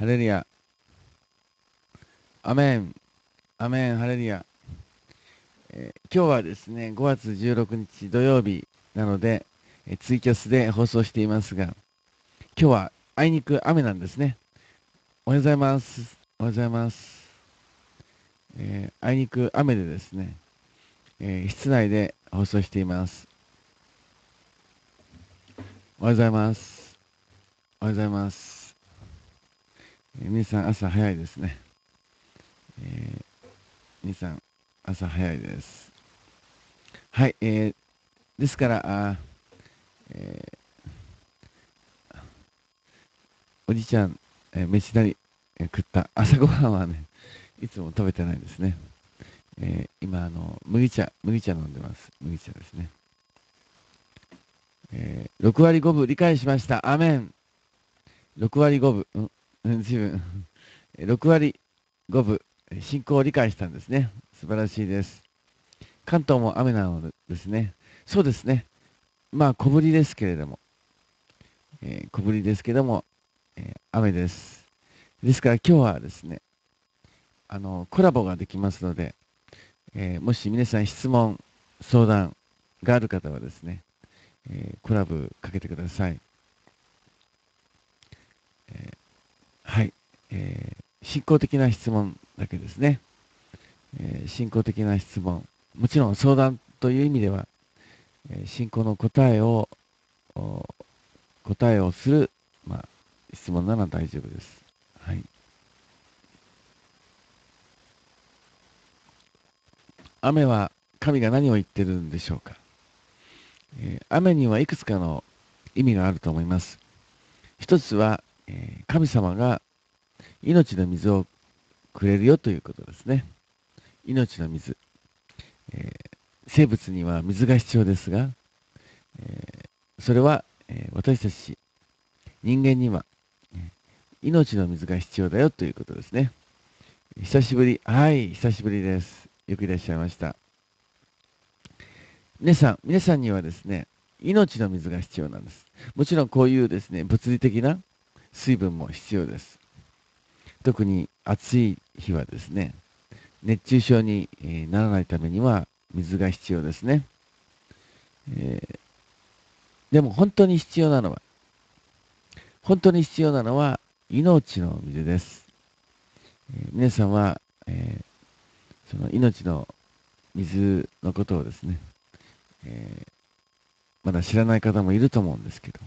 ハレルヤ。アメン。アメン。ハレルヤ。今日はですね、5月16日土曜日なので、ツイキャスで放送していますが、今日はあいにく雨なんですね。おはようございます。おはようございます。あいにく雨でですね、室内で放送しています。おはようございます。おはようございます。皆さん朝早いですね。皆さん朝早いです。はい、ですから、えおじいちゃん、飯なり、食った朝ごはんはね、いつも食べてないですね。今、麦茶飲んでます。麦茶ですね。6割5分理解しました。アメン。6割5分、随分、6割5分、信仰を理解したんですね。素晴らしいです。関東も雨なのですね。そうですね。まあ、小降りですけれども、小降りですけども、雨です。ですから今日はですね、コラボができますので、もし皆さん質問、相談がある方はですね、コラボかけてください。はい、信仰的な質問だけですね。信仰的な質問。もちろん相談という意味では、信仰の答えをする、まあ、質問なら大丈夫です。はい。雨は神が何を言ってるんでしょうか。雨にはいくつかの意味があると思います。一つは、神様が命の水をくれるよということですね。命の水。生物には水が必要ですが、それは、私たち人間には、命の水が必要だよということですね。久しぶり。はい、久しぶりです。よくいらっしゃいました。皆さんにはですね、命の水が必要なんです。もちろんこういうですね、物理的な水分も必要です。特に暑い日はですね、熱中症にならないためには水が必要ですね。でも本当に必要なのは命の水です。皆さんは、その命の水のことをですね、えまだ知らない方もいると思うんですけど、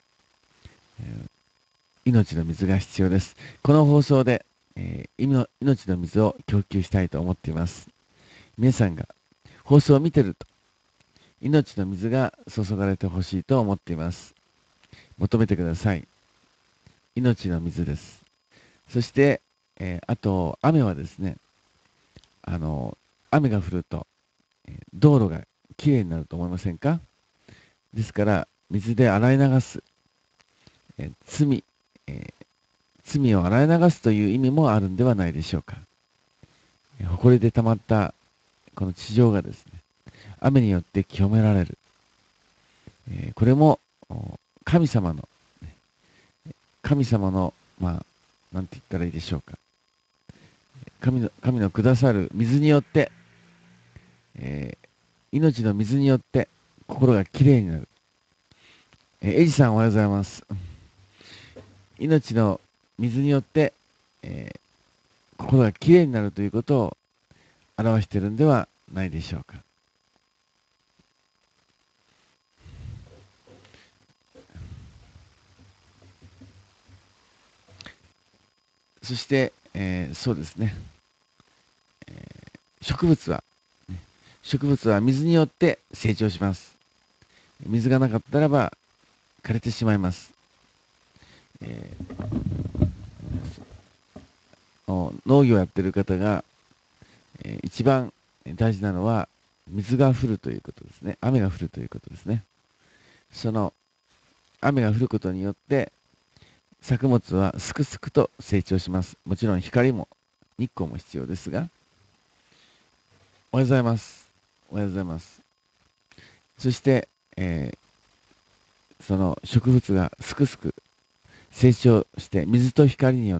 命の水が必要です。この放送で、命の水を供給したいと思っています。皆さんが放送を見てると、命の水が注がれてほしいと思っています。求めてください。命の水です。そして、あと、雨はですね、あの、雨が降ると、道路がきれいになると思いませんか？ですから、水で洗い流す、罪、罪を洗い流すという意味もあるんではないでしょうか。埃で溜まったこの地上がですね、雨によって清められる。これも神様の、神様の、まあ、なんて言ったらいいでしょうか。神のくださる水によって、え命の水によって心がきれいになる。エジさんおはようございます。命の水によって、心がきれいになるということを表しているんではないでしょうか。そして、そうですね、植物は、植物は水によって成長します。水がなかったらば枯れてしまいます。え農業をやっている方が、一番大事なのは水が降るということですね。雨が降るということですね。その雨が降ることによって作物はすくすくと成長します。もちろん光も日光も必要ですが、おはようございます。おはようございます。そして、その植物がすくすく成長して、水と光によ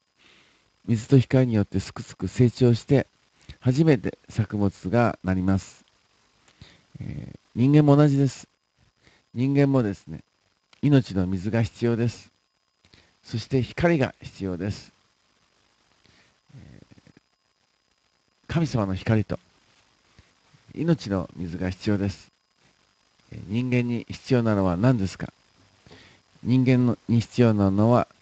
ってすくすく成長して、初めて作物がなります。人間も同じです。人間もですね、命の水が必要です。そして光が必要です。神様の光と命の水が必要です。人間に必要なのは何ですか？人間に必要なのは、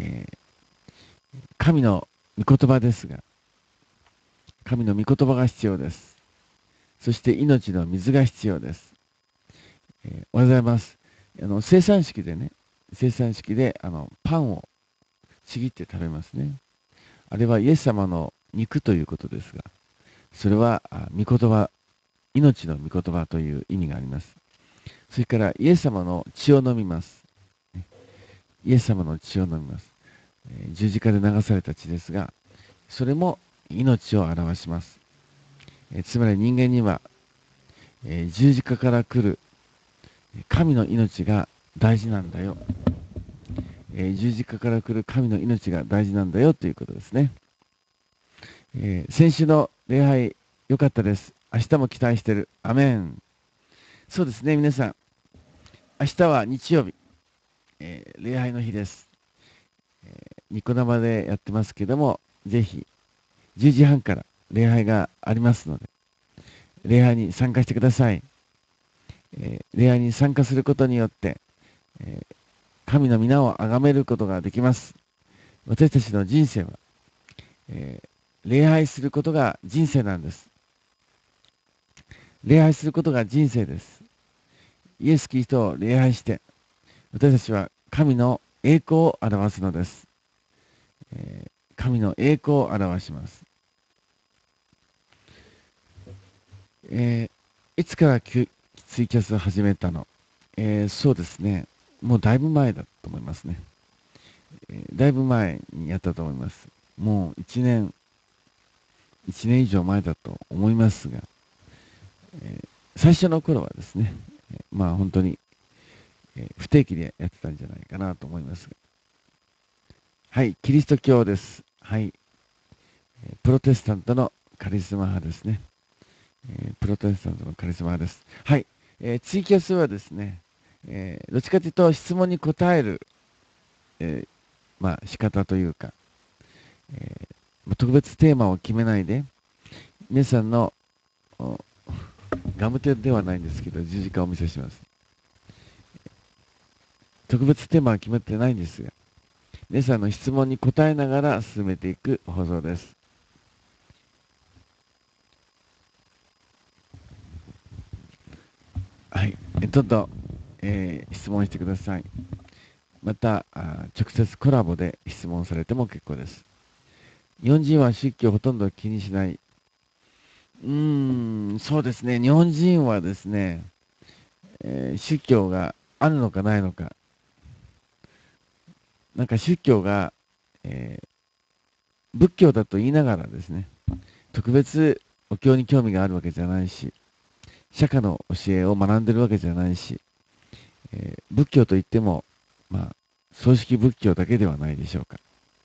神の御言葉ですが、神の御言葉が必要です。そして命の水が必要です。おはようございます。生産式でね、パンをちぎって食べますね。あれはイエス様の肉ということですが、それは御言葉、命の御言葉という意味があります。それからイエス様の血を飲みます。イエス様の血を飲みます。十字架で流された血ですが、それも命を表します。つまり人間には、十字架から来る神の命が大事なんだよ。十字架から来る神の命が大事なんだよということですね。先週の礼拝、良かったです。明日も期待してる。アメン。そうですね、皆さん。明日は日曜日、礼拝の日です。ニコ生でやってますけども、ぜひ、10時半から礼拝がありますので、礼拝に参加してください。礼拝に参加することによって、神の皆を崇めることができます。私たちの人生は、礼拝することが人生なんです。礼拝することが人生です。イエス・キリストを礼拝して、私たちは神の栄光を表すのです。神の栄光を表します。いつからツイキャスを始めたの？そうですね。もうだいぶ前だと思いますね。だいぶ前にやったと思います。もう1年以上前だと思いますが、最初の頃はですね、まあ本当に、不定期でやってたんじゃないかなと思いますが。はい、キリスト教です。はい、プロテスタントのカリスマ派ですね。プロテスタントのカリスマ派です。はい、ツイキャスはですね、どっちかというと質問に答える、仕方というか、特別テーマを決めないで、皆さんのガムテではないんですけど、十字架をお見せします。特別テーマは決めてないんですが、皆さんの質問に答えながら進めていく放送です。はい、どんどん、質問してください。また直接コラボで質問されても結構です。日本人は宗教をほとんど気にしない。そうですね。日本人はですね、宗教があるのかないのか、なんか宗教が、仏教だと言いながらですね、特別お経に興味があるわけじゃないし、釈迦の教えを学んでるわけじゃないし、仏教といっても、葬式仏教だけではないでしょうか。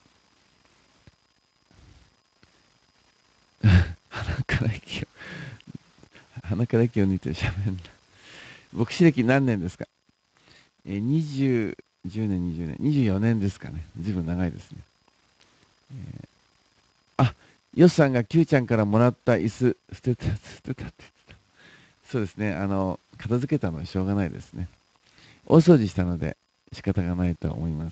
鼻から息を抜いて喋るんだ。牧師歴何年ですか？10年、20年、24年ですかね。ずいぶん長いですね。ヨスさんが Q ちゃんからもらった椅子、捨てたって言ってた。そうですね。片付けたのはしょうがないですね。大掃除したので仕方がないと思います。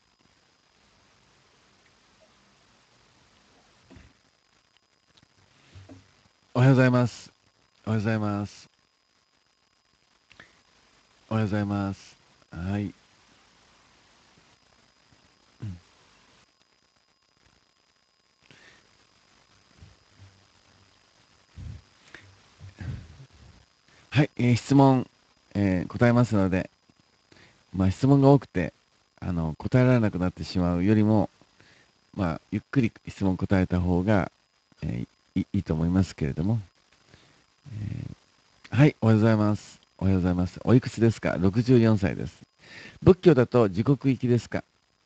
おはようございます。おはようございます。おはようございます。はい。はい、質問、答えますので、質問が多くて答えられなくなってしまうよりも、ゆっくり質問答えた方が、いいと思いますけれども、はい、おはようございます。おはようございます。おいくつですか？ 64 歳です。仏教だと地獄行きですか？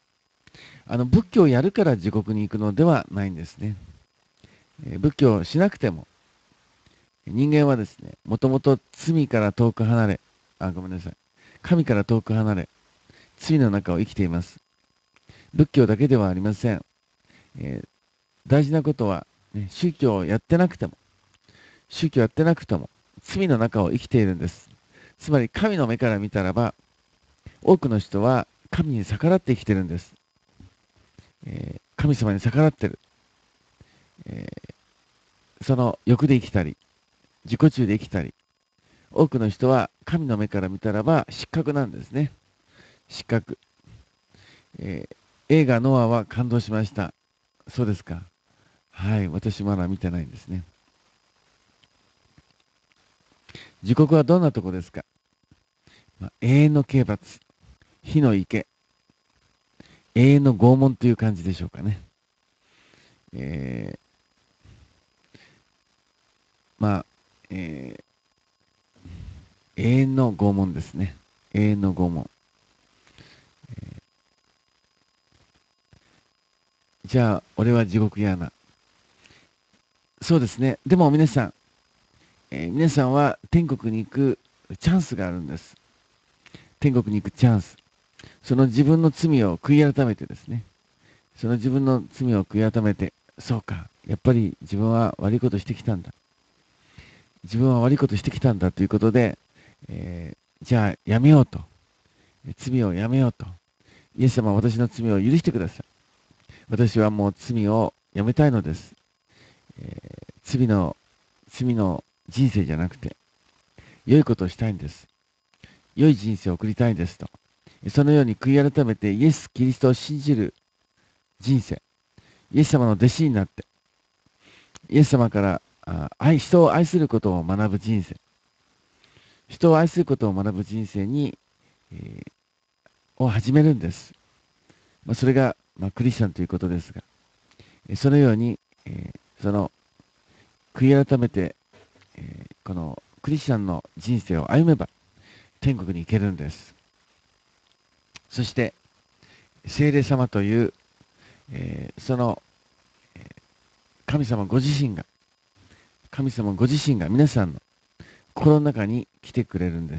仏教をやるから地獄に行くのではないんですね。仏教をしなくても、人間はですね、もともと罪から遠く離れ、ごめんなさい。神から遠く離れ、罪の中を生きています。仏教だけではありません。大事なことは、ね、宗教をやってなくても、罪の中を生きているんです。つまり神の目から見たらば、多くの人は神に逆らって生きてるんです。神様に逆らってる。その欲で生きたり、自己中で生きたり、多くの人は神の目から見たらば失格なんですね。失格。映画ノアは感動しました。そうですか。はい、私まだ見てないんですね。地獄はどんなとこですか？永遠の刑罰、火の池、永遠の拷問という感じでしょうかね。えー、まあ、えー永遠の拷問ですね。永遠の拷問。じゃあ、俺は地獄やな。そうですね。でも皆さん、皆さんは天国に行くチャンスがあるんです。天国に行くチャンス。その自分の罪を悔い改めてですね。その自分の罪を悔い改めて、そうか、やっぱり自分は悪いことしてきたんだ。自分は悪いことしてきたんだということで、じゃあやめようと。罪をやめようと。イエス様は私の罪を許してください。私はもう罪をやめたいのです。罪の人生じゃなくて、良いことをしたいんです。良い人生を送りたいんですと。そのように悔い改めてイエス・キリストを信じる人生、イエス様の弟子になって、イエス様から人を愛することを学ぶ人生、人を愛することを学ぶ人生に、を始めるんです。それが、クリスチャンということですが、そのように、その悔い改めて、このクリスチャンの人生を歩めば天国に行けるんです。そして聖霊様という、その神様ご自身が皆さんの心の中に来てくれるんです。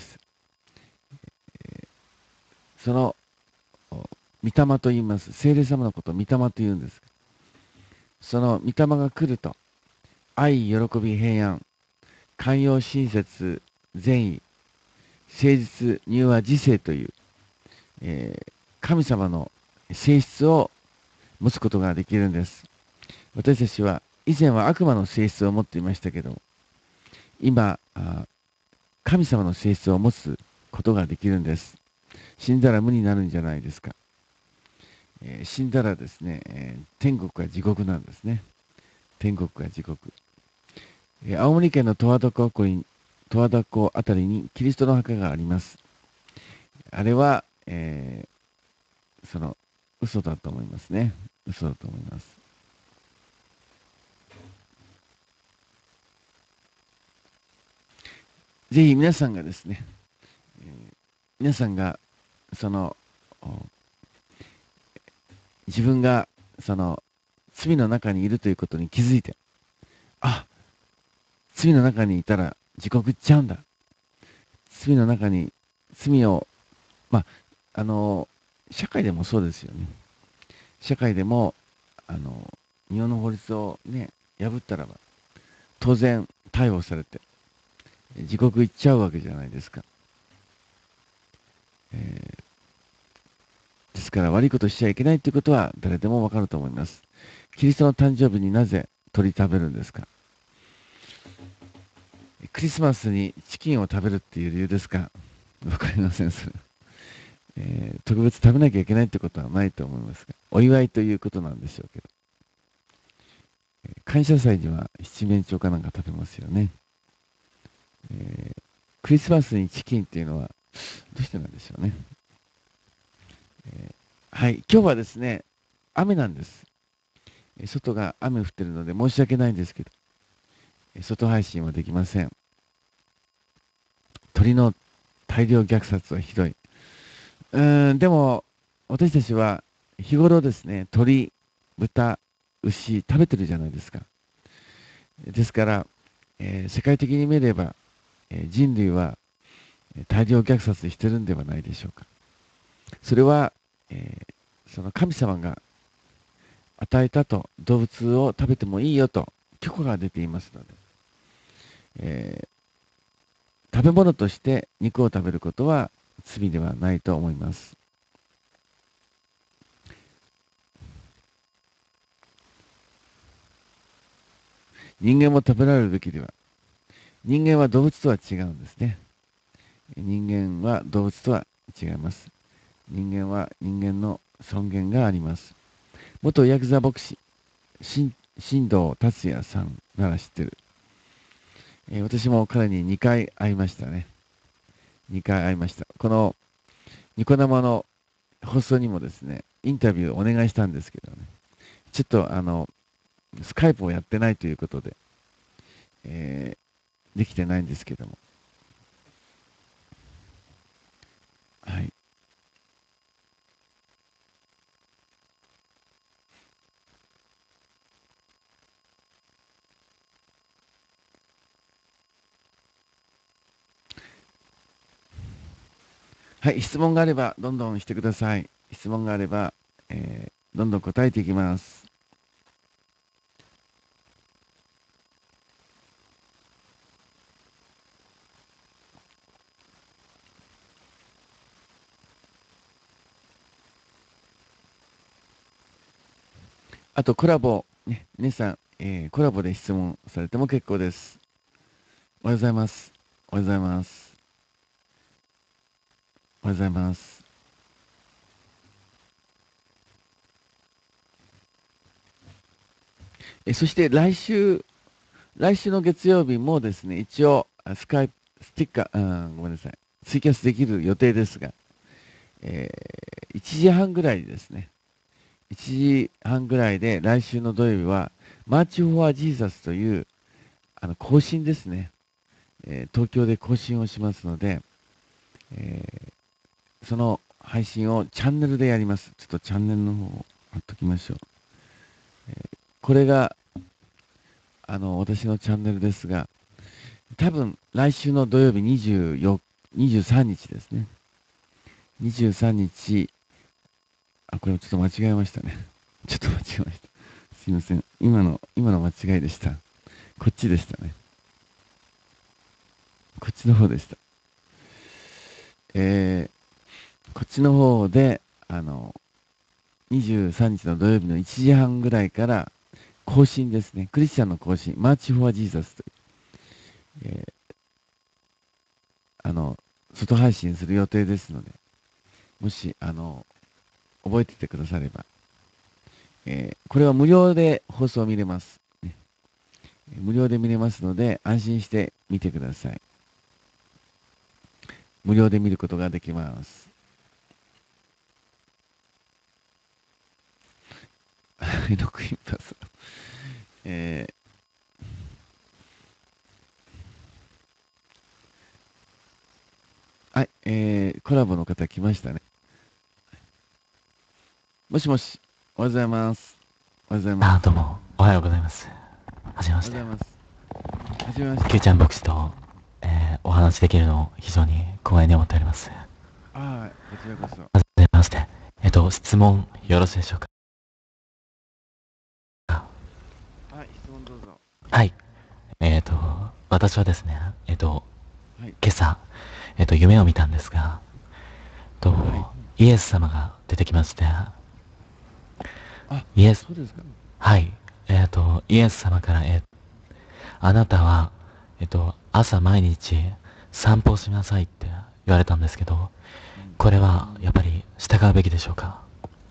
その御霊と言います。聖霊様のことを御霊と言うんです。その御霊が来ると、愛、喜び、平安、寛容、親切、善意、誠実、柔和、自制という、神様の性質を持つことができるんです。私たちは以前は悪魔の性質を持っていましたけど、今、神様の性質を持つことができるんです。死んだら無になるんじゃないですか。死んだらですね、天国か地獄なんですね。天国か地獄。青森県の十和田湖あたりにキリストの墓があります。あれは、その嘘だと思いますね。嘘だと思います。ぜひ皆さんがですね、皆さんがその自分がその罪の中にいるということに気づいて、罪の中にいたら地獄行っちゃうんだ。罪の中に罪を、まあ、社会でもそうですよね。社会でも、日本の法律をね、破ったらば、当然逮捕されて、地獄行っちゃうわけじゃないですか。ですから悪いことしちゃいけないということは誰でもわかると思います。キリストの誕生日になぜ鳥食べるんですか？クリスマスにチキンを食べるっていう理由ですか？わかりません、それ。特別食べなきゃいけないってことはないと思いますが、お祝いということなんでしょうけど、感謝祭には七面鳥かなんか食べますよね。クリスマスにチキンっていうのはどうしてなんでしょうね。はい、今日はですね、雨なんです。外が雨降ってるので申し訳ないんですけど、外配信はできません。鳥の大量虐殺はひどい。でも、私たちは日頃ですね、鳥、豚、牛、食べてるじゃないですか。ですから、世界的に見れば、人類は大量虐殺してるんではないでしょうか。それは、その神様が与えたと動物を食べてもいいよと許可が出ていますので、え食べ物として肉を食べることは罪ではないと思います。人間も食べられるべきでは。人間は動物とは違うんですね。人間は動物とは違います。人間は人間の尊厳があります。元ヤクザ牧師、新藤達也さんなら知ってる。私も彼に2回会いましたね。2回会いました。このニコ生の放送にもですね、インタビューをお願いしたんですけどね、ちょっとスカイプをやってないということで、できてないんですけども。はい。はい、質問があればどんどんしてください。質問があれば、どんどん答えていきます。あとコラボ、ね、皆さん、コラボで質問されても結構です。おはようございます。おはようございます。おはようございます。そして来週の月曜日もですね、一応、スティッカー、ごめんなさい、ツイキャスできる予定ですが、1時半ぐらいですね、1時半ぐらいで、来週の土曜日は、マーチ・フォア・ジーザスという、更新ですね、東京で更新をしますので、えその配信をチャンネルでやります。ちょっとチャンネルの方を貼っときましょう。これが、私のチャンネルですが、多分、来週の土曜日23日ですね。23日、これちょっと間違えましたね。ちょっと間違えました。すいません。今の間違いでした。こっちでしたね。こっちの方でした。こっちの方で、23日の土曜日の1時半ぐらいから更新ですね。クリスチャンの更新、マーチ・フォア・ジーザスという、え外配信する予定ですので、もし、覚えててくだされば、これは無料で放送を見れます、ね。無料で見れますので、安心して見てください。無料で見ることができます。ロクインパス。えはい、コラボの方来ましたね。もしもし、おはようございます。おはようございます。 どうも、おはようございます。はじめまして。 おはようございます。はじめまして。 キューちゃん牧師と、お話できるのを非常に光栄に思っております。 こちらこそ。 はじめまして。質問よろしいでしょうか。 質問どうぞ。 はい。私はですね、今はい。 朝、夢を見たんですが、 はい。 イエス様が出てきまして、 あ、 イエス、 そうですか。 はい。イエス様から、あなたは、朝毎日散歩しなさいって言われたんですけど、 うん。 これはやっぱり従うべきでしょうか。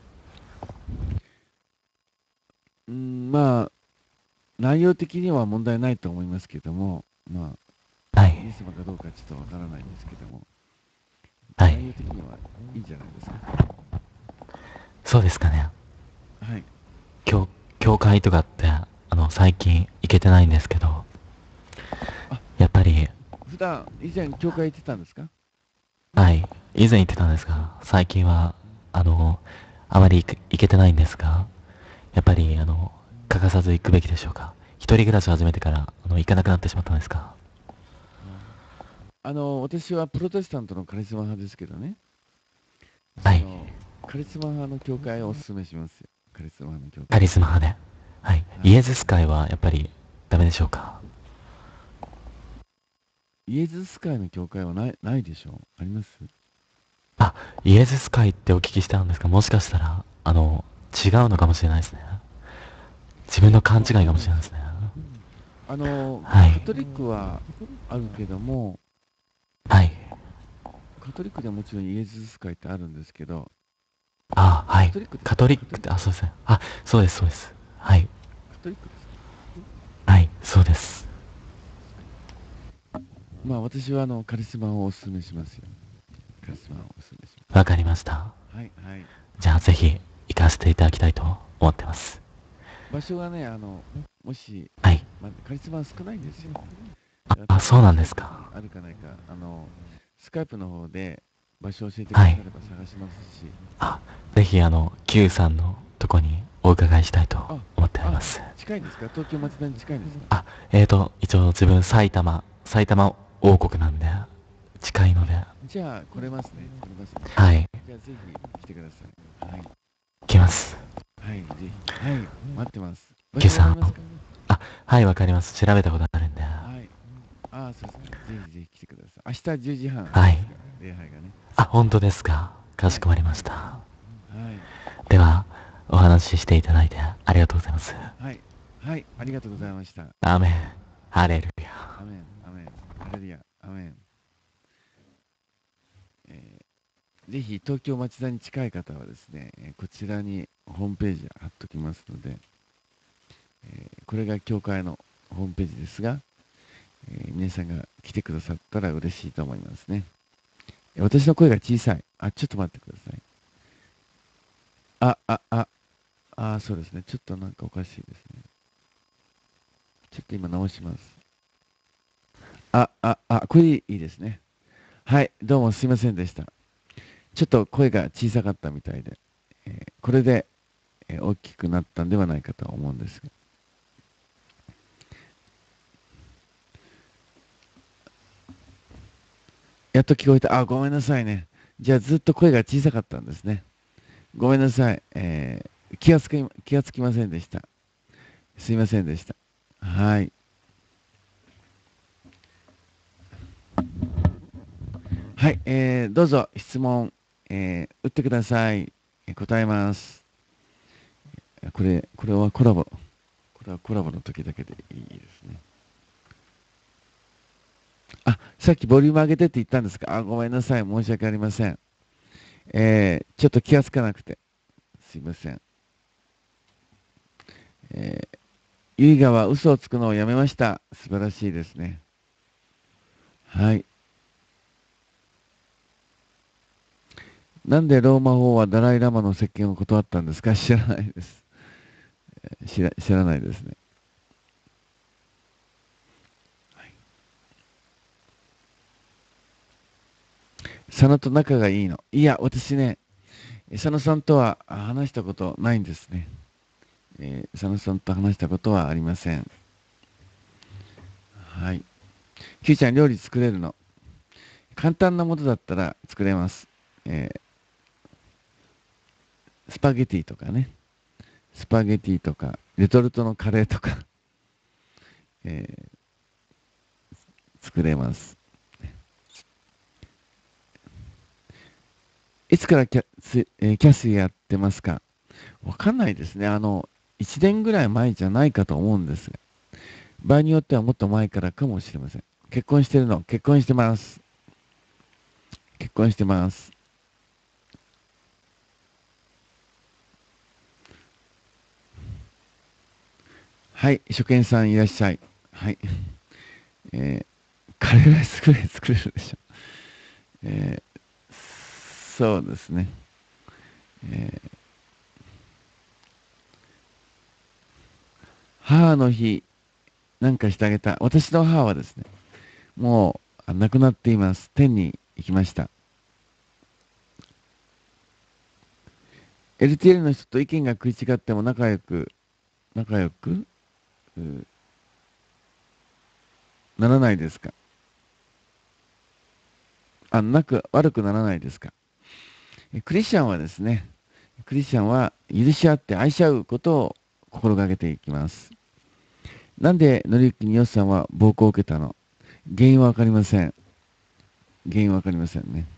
まあ、内容的には問題ないと思いますけども、まあ、 はい。 イエス様かどうかちょっとわからないんですけども、 はい。 内容的にはいいんじゃないですか。 そうですかね。 はい。 教、教会とかって、最近行けてないんですけど、 あ、 やっぱり、 以前、教会行ってたんですか？ はい。以前行ってたんですが、最近は、 あまり行けてないんですが、やっぱり、欠かさず行くべきでしょうか？一人暮らしを始めてから、行かなくなってしまったんですか？ 私はプロテスタントのカリスマ派ですけどね、 はい。 カリスマ派の教会をお勧めしますよ。カリスマ派の教カ会。 リスマ派で。はい。 はい。 イエズス会はやっぱりダメでしょうか？ イエズス会の教会はないでしょう？あります？ あ、イエズス会ってお聞きしたんですが、もしかしたら、違うのかもしれないですね。自分の勘違いかもしれないですね。はい。 カトリックはあるけども、 はい。 カトリックではもちろんイエズス会ってあるんですけど、 あ、はい。 カトリックですカか？ トリックって、あ、そうですね。あ、そうです、そうです。はい。 カトリックですか？ はい、そうです。 まあ私はカリスマをお勧めしますよ。カリスマをお勧めしまわかりました。 す。はい、はい。 じゃあぜひ行かせていただきたいと思ってます。 場所がね、もし、 はい。 カリスマは少ないんですよ。 あ、 東京そうの近くなんですか。 にあるかないか、スカイプの方で場所を教えてくはい。 だされば探しますし、 あ、ぜひQ さんのとこにお伺いしたいとあ、 思っております。 近いんですか？東京町田に近いんですか？ あ、一応自分埼玉王国なんで、近いので、 じゃあ来れますね。来れますね。 はい。 じゃあぜひ来てください。はい。 来ます。 はい、ぜひ。はい、待ってます。場 Q 所わかさん。 りますか？ あ、はい、わかります。調べたことあるんで。 はい。そうですか。ぜひぜひ来てください。明日10時半はい。 ですから、礼拝がね。 あ、本当ですか。かはい、 しこまりまはい、 した。 はい、 では、お話ししていただいてありがとうございます。 はい、はい、ありがとうございました。 アーメン。ハレルヤ。 アメン、アメン、ハレルヤ、アメン。えぜひ東京町田に近い方はですね、こちらにホームページ貼っときますので、これが教会のホームページですが、皆さんが来てくださったら嬉しいと思いますね。私の声が小さい。ちょっと待ってください。あ、あ、あ、そうですね。ちょっとなんかおかしいですね。ちょっと今直します。これいいですね。はい、どうもすいませんでした。ちょっと声が小さかったみたいで、これで、大きくなったんではないかと思うんですが。やっと聞こえた。ごめんなさいね。じゃあずっと声が小さかったんですね。ごめんなさい。気がつきませんでした。すいませんでした。はい。はい、どうぞ質問、打ってください。答えます。これはコラボ。これはコラボの時だけでいいですね。さっきボリューム上げてって言ったんですか？ごめんなさい。申し訳ありません。ちょっと気がつかなくて。すいません。ユイガは嘘をつくのをやめました。素晴らしいですね。はい。なんでローマ法はダライ・ラマの接見を断ったんですか？知らないです。知らないですね。佐野と仲がいいの。いや、私ね、佐野さんとは話したことないんですね。佐野さんと話したことはありません。はい。キューちゃん、料理作れるの？簡単なものだったら作れます。えスパゲティとかね。スパゲティとか、レトルトのカレーとか、え作れます。いつからキャスやってますか？わかんないですね。1年ぐらい前じゃないかと思うんですが、場合によってはもっと前からかもしれません。結婚してるの？結婚してます。結婚してます。はい、初見さんいらっしゃい。はい。カレーライスぐらい作れるでしょ。えーそうですね。えー母の日、なんかしてあげた。私の母はですね、もう亡くなっています。天に行きました。 LTL の人と意見が食い違っても仲良くならないですか？悪くならないですか？クリスチャンはですね、クリスチャンは許し合って愛し合うことを心がけていきます。なんで、のりゆきによっさんは暴行を受けたの？原因はわかりません。原因はわかりませんね。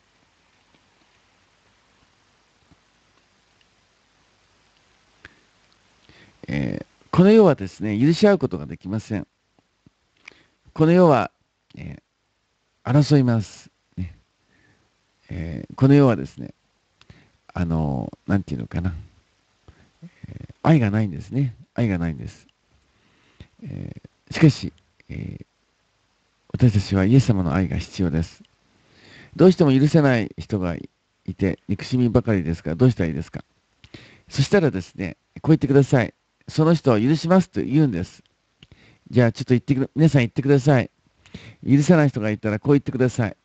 この世はですね、許し合うことができません。この世は、争います、ね。この世はですね、なんていうのかな、愛がないんですね。愛がないんです。しかし、私たちはイエス様の愛が必要です。どうしても許せない人がいて、憎しみばかりですから、どうしたらいいですか？そしたらですね、こう言ってください。その人を許しますと言うんです。じゃあちょっと皆さん言ってください。許さない人がいたらこう言ってください。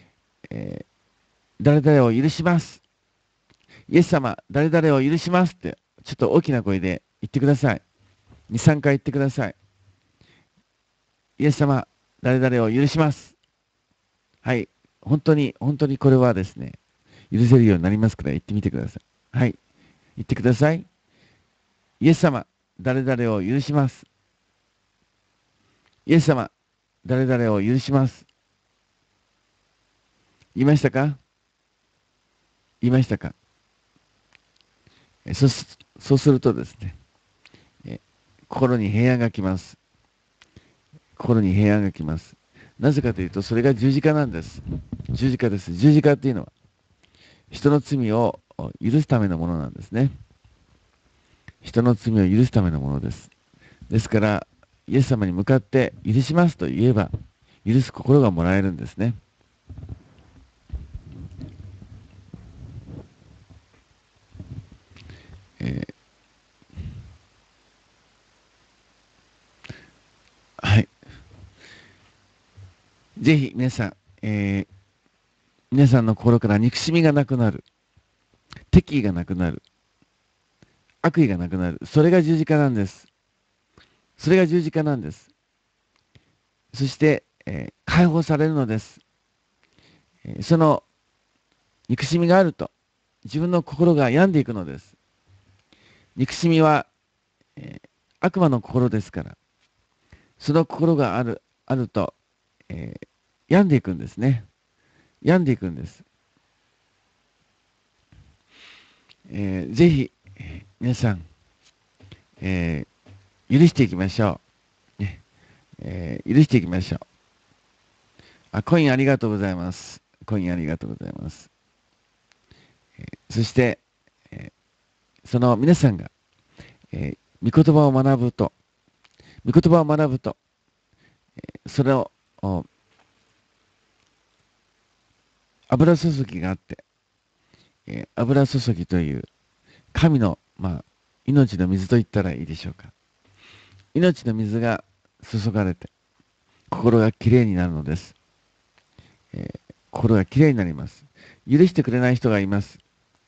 誰々を許します。イエス様、誰々を許しますって、ちょっと大きな声で言ってください。2、3回言ってください。イエス様、誰々を許します。はい。本当にこれはですね、許せるようになりますから言ってみてください。はい。言ってください。イエス様、誰々を許します。イエス様、誰々を許します。言いましたか？言いましたか？そうするとですね、心に平安が来ます。心に平安が来ます。なぜかというと、それが十字架なんです。十字架です。十字架っていうのは、人の罪を許すためのものなんですね。人の罪を許すためのものです。ですから、イエス様に向かって許しますと言えば、許す心がもらえるんですね。はい。ぜひ皆さん、皆さんの心から憎しみがなくなる。敵意がなくなる。悪意がなくなる。それが十字架なんです。それが十字架なんです。そして、解放されるのです。その憎しみがあると、自分の心が病んでいくのです。憎しみは、悪魔の心ですから、その心があると、病んでいくんですね。病んでいくんです。ぜひ、皆さん、許していきましょう。ね許していきましょう。コインありがとうございます。コインありがとうございます。そして、その皆さんが、御言葉を学ぶと、御言葉を学ぶと、それを油注ぎがあって、油注ぎという神の、命の水と言ったらいいでしょうか。命の水が注がれて、心がきれいになるのです。心がきれいになります。許してくれない人がいます。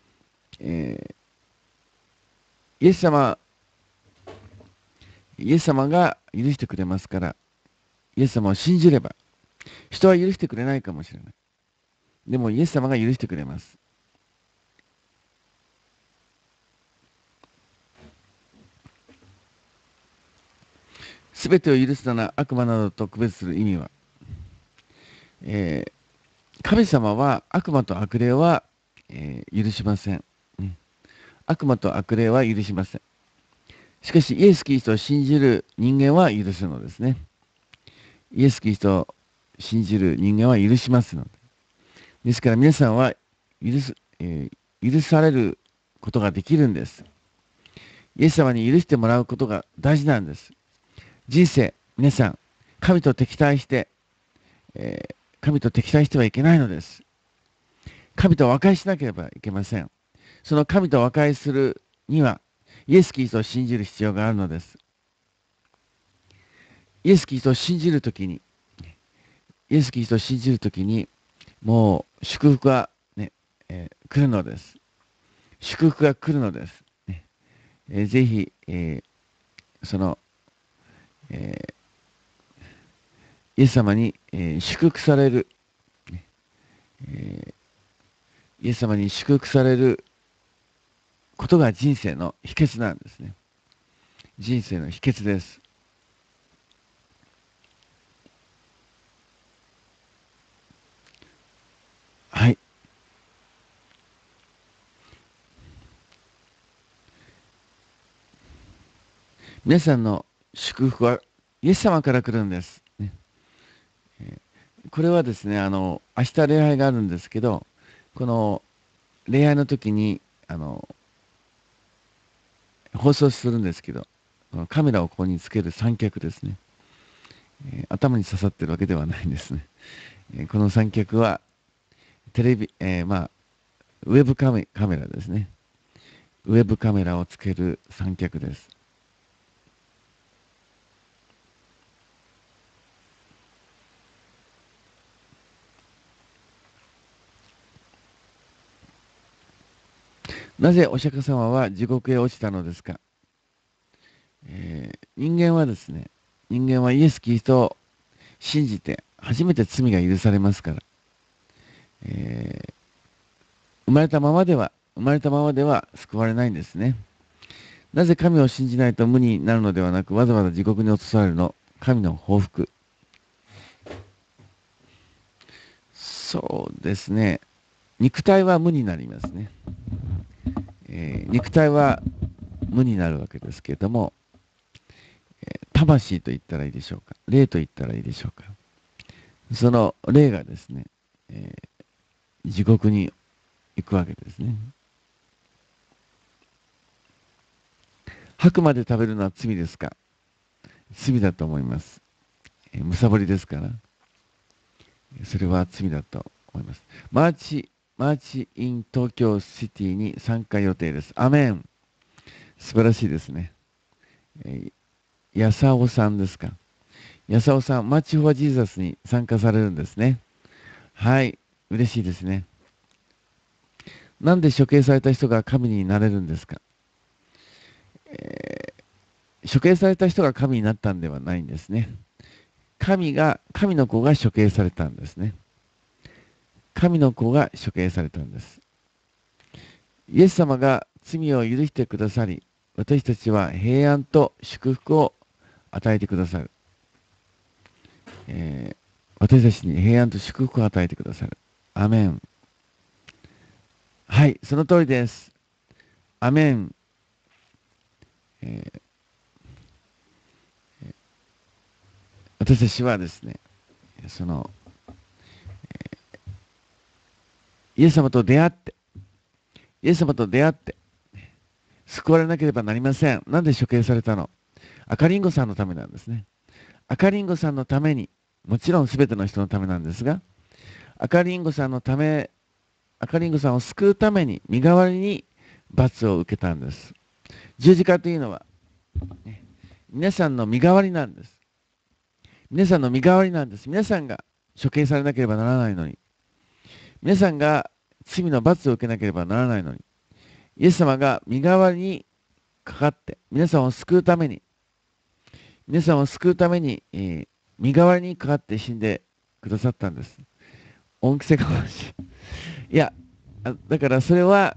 イエス様が許してくれますから、イエス様を信じれば、人は許してくれないかもしれない。でもイエス様が許してくれます。すべてを許すなら悪魔などと区別する意味は、神様は悪魔と悪霊は、許しません。悪魔と悪霊は許しません。しかし、イエス・キリストを信じる人間は許すのですね。イエス・キリストを信じる人間は許しますので。ですから皆さんは許されることができるんです。イエス様に許してもらうことが大事なんです。人生、皆さん、神と敵対して、神と敵対してはいけないのです。神と和解しなければいけません。その神と和解するには、イエス・キリストを信じる必要があるのです。イエス・キリストを信じるときに、もう祝福はね、来るのです。 祝福が来るのです。ぜひ、その、えイエス様に、祝福される、えイエス様に祝福されることが人生の秘訣なんですね。人生の秘訣です。はい。皆さんの祝福はイエス様から来るんです。ね。これはですね、明日礼拝があるんですけど、この礼拝の時に、放送するんですけど、カメラをここにつける三脚ですね。頭に刺さってるわけではないんですね。この三脚は、テレビ、ウェブカメラですね。ウェブカメラをつける三脚です。なぜお釈迦様は地獄へ落ちたのですか？人間はですね、人間はイエス・キリストを信じて初めて罪が許されますから、生まれたままでは救われないんですね。なぜ神を信じないと無になるのではなく、わざわざ地獄に落とされるの？神の報復。そうですね。肉体は無になりますね。肉体は無になるわけですけれども、魂と言ったらいいでしょうか。霊と言ったらいいでしょうか。その霊がですね、地獄に行くわけですね。吐くまで食べるのは罪ですか？罪だと思います。むさぼりですから、それは罪だと思います。マーチイン東京シティに参加予定です。アメン。素晴らしいですね。やさおさんですか。やさおさん、マーチ・フォア・ジーザスに参加されるんですね。はい、嬉しいですね。なんで処刑された人が神になれるんですか？処刑された人が神になったんではないんですね。神の子が処刑されたんですね。神の子が処刑されたんです。イエス様が罪を許してくださり、私たちは平安と祝福を与えてくださる。私たちに平安と祝福を与えてくださる。アメン。はい、その通りです。アメン。私たちはですね、その、イエス様と出会って、イエス様と出会って、救われなければなりません。なんで処刑されたの？赤リンゴさんのためなんですね。赤リンゴさんのために、もちろん全ての人のためなんですが、赤リンゴさんのため、赤リンゴさんを救うために、身代わりに罰を受けたんです。十字架というのは、ね、皆さんの身代わりなんです。皆さんの身代わりなんです。皆さんが処刑されなければならないのに、皆さんが罪の罰を受けなければならないのに、イエス様が身代わりにかかって、皆さんを救うために、身代わりにかかって死んでくださったんです。恩着せがましい。いや、だからそれは、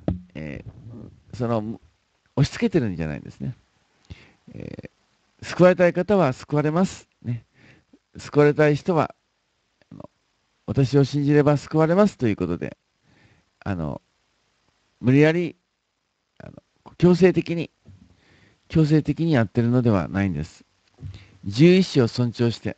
押し付けてるんじゃないんですね。救われたい方は救われます。ね、救われたい人は、私を信じれば救われますということで、無理やり、強制的にやってるのではないんです。獣医師を尊重して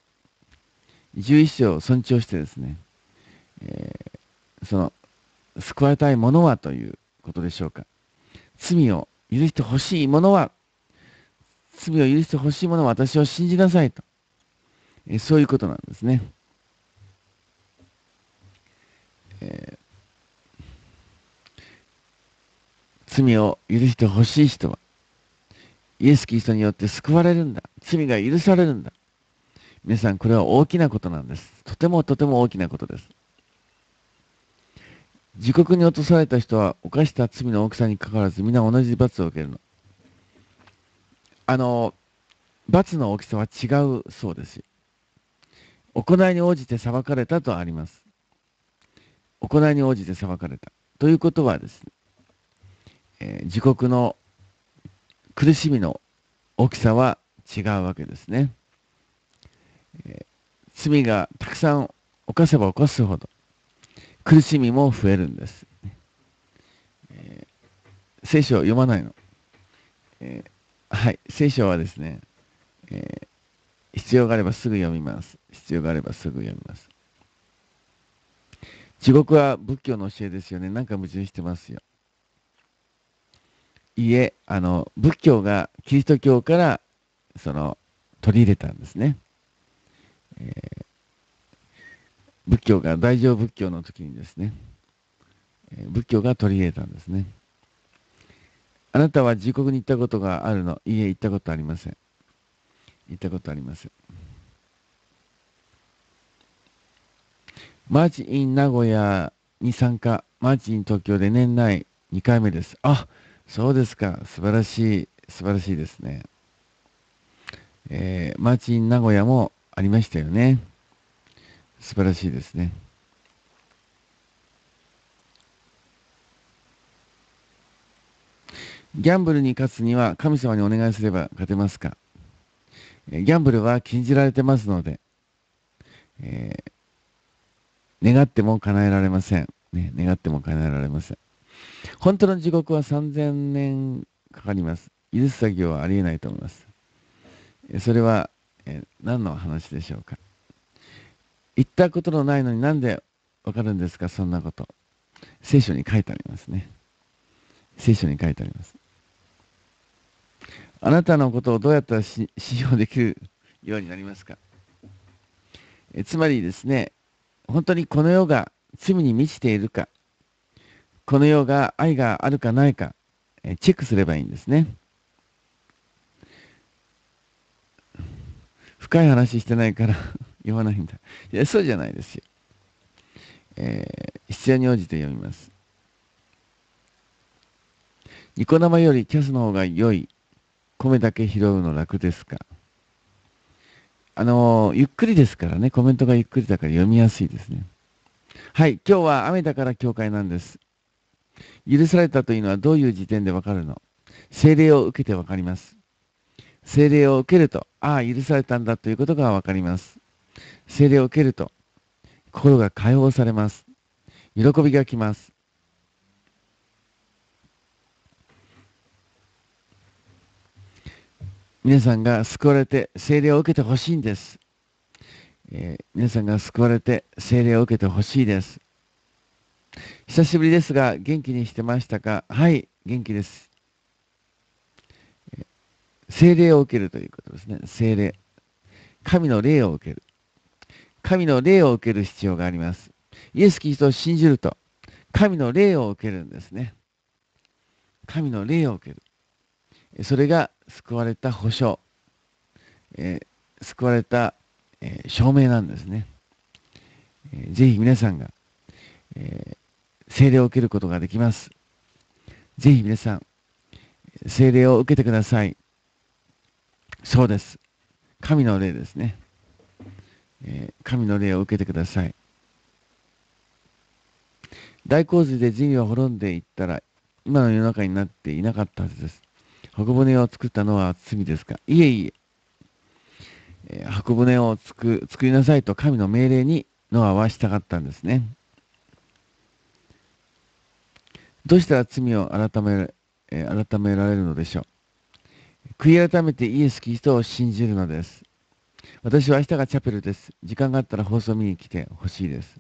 ですね、その、救われたいものはということでしょうか。罪を許してほしいものは私を信じなさいと。そういうことなんですね。罪を許してほしい人は、イエス・キリストによって救われるんだ。罪が許されるんだ。皆さん、これは大きなことなんです。とてもとても大きなことです。 地獄に落とされた人は犯した罪の大きさにかかわらず皆同じ罰を受けるの。罰の大きさは違うそうですよ。行いに応じて裁かれたとあります。行いに応じて裁かれた。ということはですね、地獄の苦しみの大きさは違うわけですね。罪がたくさん犯せば犯すほど苦しみも増えるんです。聖書を読まないの。はい、聖書はですね、必要があればすぐ読みます。必要があればすぐ読みます。地獄は仏教の教えですよね。なんか矛盾してますよ。いいえ、仏教がキリスト教から取り入れたんですね。仏教が大乗仏教の時にですね、仏教が取り入れたんですね。あなたは地獄に行ったことがあるの？いいえ、行ったことありません。行ったことありません。マーチイン名古屋に参加、マーチイン東京で年内2回目です。あ、そうですか。素晴らしい、素晴らしいですね。マーチイン名古屋もありましたよね。素晴らしいですね。ギャンブルに勝つには神様にお願いすれば勝てますか？ギャンブルは禁じられてますので、願っても叶えられません。ね、願っても叶えられません。本当の地獄は3000年かかります。許す作業はありえないと思います。それは、何の話でしょうか。言ったことのないのになんでわかるんですか、そんなこと。聖書に書いてありますね。聖書に書いてあります。あなたのことをどうやったら信用できるようになりますか。つまりですね、本当にこの世が罪に満ちているか、この世が愛があるかないか、チェックすればいいんですね。深い話してないから言わないんだ。いや、そうじゃないですよ。必要に応じて読みます。ニコ生よりキャスの方が良い。米だけ拾うの楽ですか。ゆっくりですからね、コメントがゆっくりだから読みやすいですね。はい、今日は雨だから教会なんです。許されたというのはどういう時点でわかるの？聖霊を受けてわかります。聖霊を受けると、ああ、許されたんだということがわかります。聖霊を受けると、心が解放されます。喜びが来ます。皆さんが救われて聖霊を受けてほしいんです。皆さんが救われて聖霊を受けてほしいです。久しぶりですが、元気にしてましたか？はい、元気です。聖霊を受けるということですね。聖霊。神の霊を受ける。神の霊を受ける必要があります。イエス・キリストを信じると、神の霊を受けるんですね。神の霊を受ける。それが救われた保証、救われた、証明なんですね。ぜひ皆さんが、聖霊を受けることができます。ぜひ皆さん、聖霊を受けてください。そうです。神の霊ですね。神の霊を受けてください。大洪水で人類は滅んでいったら、今の世の中になっていなかったはずです。箱舟を作ったのは罪ですか？いえいえ。箱舟を作りなさいと神の命令にノアは従ったんですね。どうしたら罪を改められるのでしょう。悔い改めてイエス・キリストを信じるのです。私は明日がチャペルです。時間があったら放送見に来てほしいです。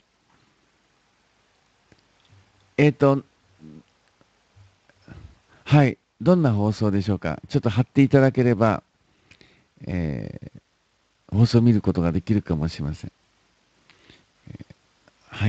はい。どんな放送でしょうか。ちょっと貼っていただければ、放送を見ることができるかもしれません。はい。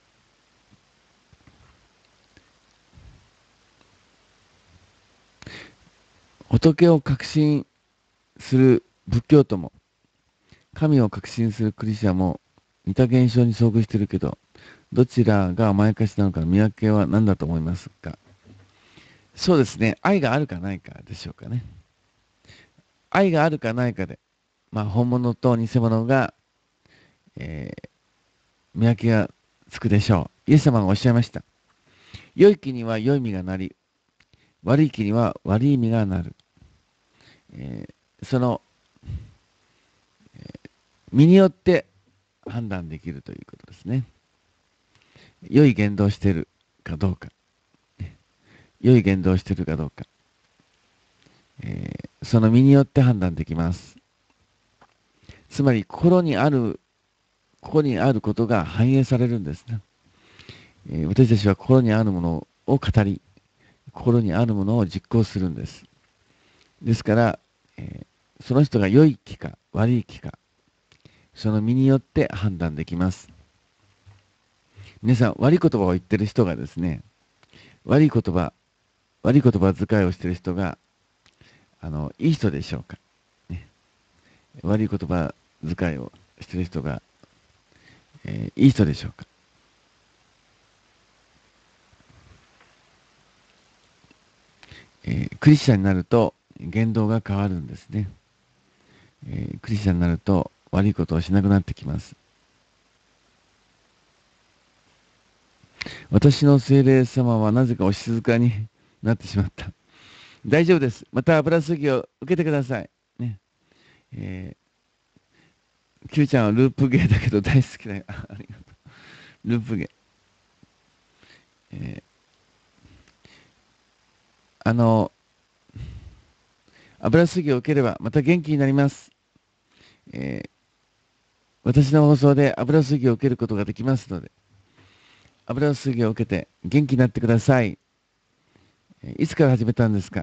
仏を確信する仏教徒も、神を確信するクリスチャンも似た現象に遭遇してるけど、 どちらが甘やかしなのかの見分けは何だと思いますか？そうですね。愛があるかないかでしょうかね。愛があるかないかで、本物と偽物が、え見分けがつくでしょう。イエス様がおっしゃいました。良い木には良い実がなり、悪い木には悪い実がなる。その実によって判断できるということですね。良い言動をしているかどうか。良い言動をしているかどうか。その実によって判断できます。つまり心にあることが反映されるんですね。私たちは心にあるものを語り、心にあるものを実行するんです。ですから、その人が良い気か悪い気か、その身によって判断できます。皆さん、悪い言葉を言ってる人がですね、悪い言葉遣いをしている人が、いい人でしょうか、ね、悪い言葉遣いをしている人が、いい人でしょうか。クリスチャンになると言動が変わるんですね。クリスチャンになると悪いことをしなくなってきます。私の聖霊様はなぜかお静かになってしまった。大丈夫です。また油すぎを受けてください。ね。Q ちゃんはループゲーだけど大好きだよ。ありがとう。ループゲー。あの、油すぎを受ければまた元気になります。私の放送で油すぎを受けることができますので、油すぎを受けて元気になってください。いつから始めたんですか？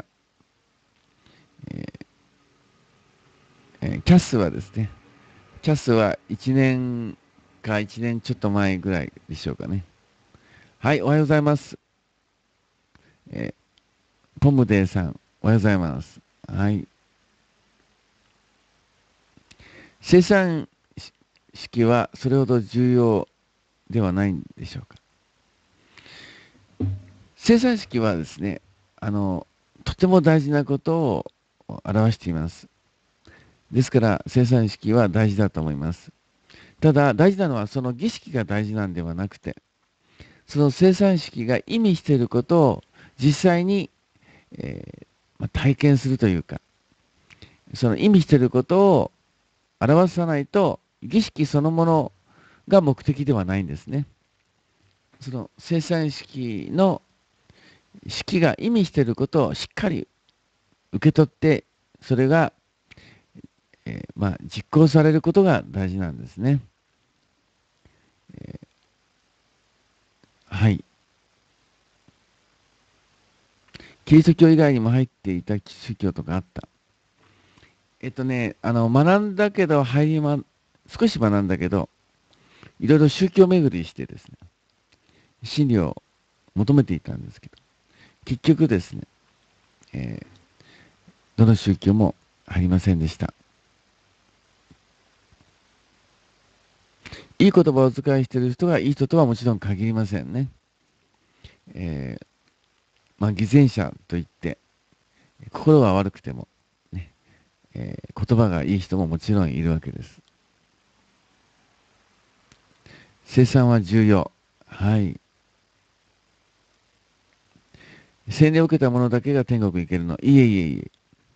キャスはですね、キャスは1年か1年ちょっと前ぐらいでしょうかね。はい、おはようございます。ポムデーさん、おはようございます。はい。生産式はそれほど重要ではないんでしょうか。生産式はですね、とても大事なことを表しています。ですから、生産式は大事だと思います。ただ、大事なのはその儀式が大事なんではなくて、その生産式が意味していることを実際に、体験するというか、その意味していることを表さないと、儀式そのものが目的ではないんですね。その生産式の式が意味していることをしっかり受け取って、それが、実行されることが大事なんですね。はい。キリスト教以外にも入っていた宗教とかあった。学んだけど、少し学んだけど、いろいろ宗教巡りしてですね、真理を求めていたんですけど、結局ですね、どの宗教も入りませんでした。いい言葉をお使いしている人がいい人とはもちろん限りませんね。偽善者といって、心が悪くても、ね言葉がいい人ももちろんいるわけです。生産は重要。はい。洗礼を受けた者だけが天国に行けるの。いえいえいえ。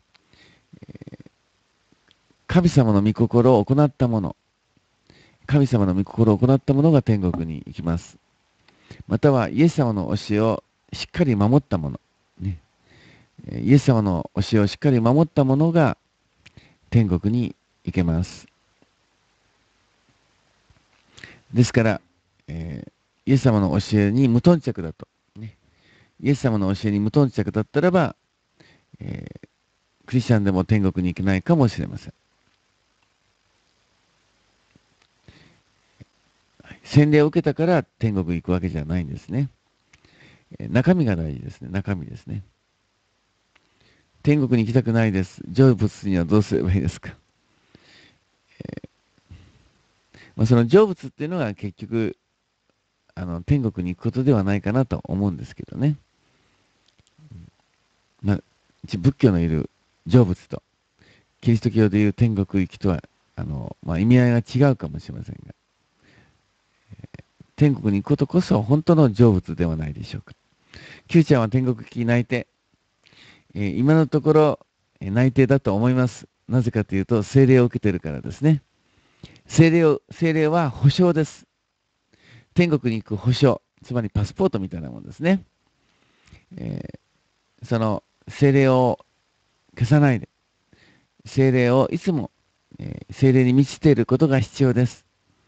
神様の御心を行った者、神様の御心を行った者が天国に行きます。またはイエス様の教えをしっかり守った者、ね、イエス様の教えをしっかり守った者が天国に行けます。ですから、イエス様の教えに無頓着だと、ね、イエス様の教えに無頓着だったらば、クリスチャンでも天国に行けないかもしれません。洗礼を受けたから天国行くわけじゃないんですね。中身が大事ですね。中身ですね。天国に行きたくないです。成仏にはどうすればいいですか。その成仏っていうのが結局、 天国に行くことではないかなと思うんですけどね。仏教のいる成仏と、キリスト教でいう天国行きとは、意味合いが違うかもしれませんが、天国に行くことこそ本当の成仏ではないでしょうか。Q ちゃんは天国行き内定、今のところ内定だと思います。なぜかというと、聖霊を受けているからですね。聖霊は保証です。天国に行く保証、つまりパスポートみたいなものですね。その聖霊を消さないで、聖霊をいつも、聖霊に満ちていることが必要です。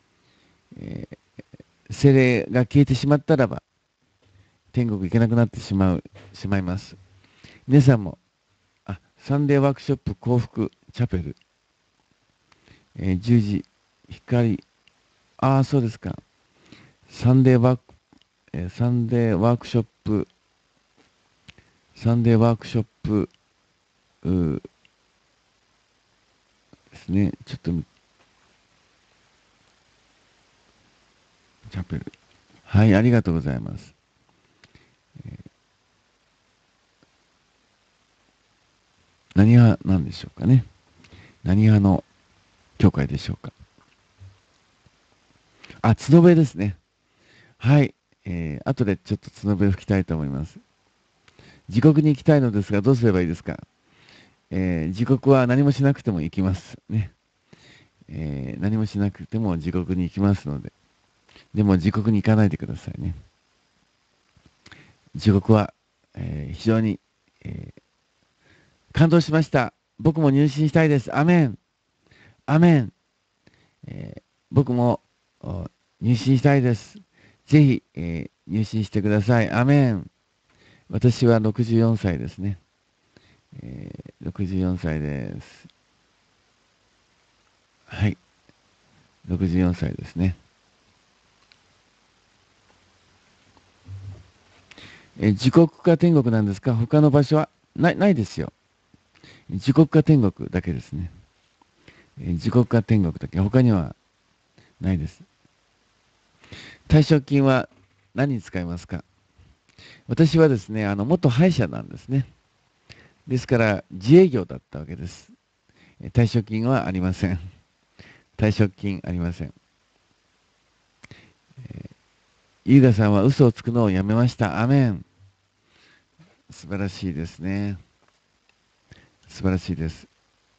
聖霊が消えてしまったらば、天国行けなくなってしまいます。皆さんも、サンデーワークショップ幸福チャペル、10時、光、そうですか。サンデーワークショップ、ですね。ちょっと、チャペル。はい、ありがとうございます。何派なんでしょうかね。何派の教会でしょうか。角笛ですね。はい。後でちょっと角笛吹きたいと思います。地獄に行きたいのですが、どうすればいいですか。地獄は何もしなくても行きますね。何もしなくても地獄に行きますので。でも地獄に行かないでくださいね。地獄は、非常に、感動しました。僕も入信したいです。アメン。アメン。僕も入信したいです。ぜひ、入信してください。アメン。私は64歳ですね。64歳です。はい。64歳ですね。地獄か天国なんですか。他の場所はないですよ。地獄か天国だけですね。地獄か天国だけ。他にはないです。退職金は何に使いますか。私はですね、元歯医者なんですね。ですから、自営業だったわけです。退職金はありません。退職金ありません。優雅さんは嘘をつくのをやめました。アメン。素晴らしいですね。素晴らしいです。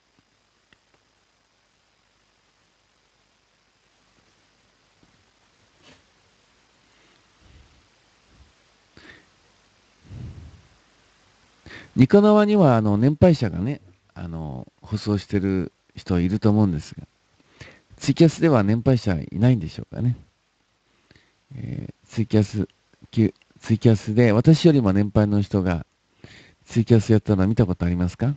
ニコ生には年配者がね、放送してる人いると思うんですが、ツイキャスでは年配者いないんでしょうかね。ツイキャスで私よりも年配の人がツイキャスやったのは見たことありますか。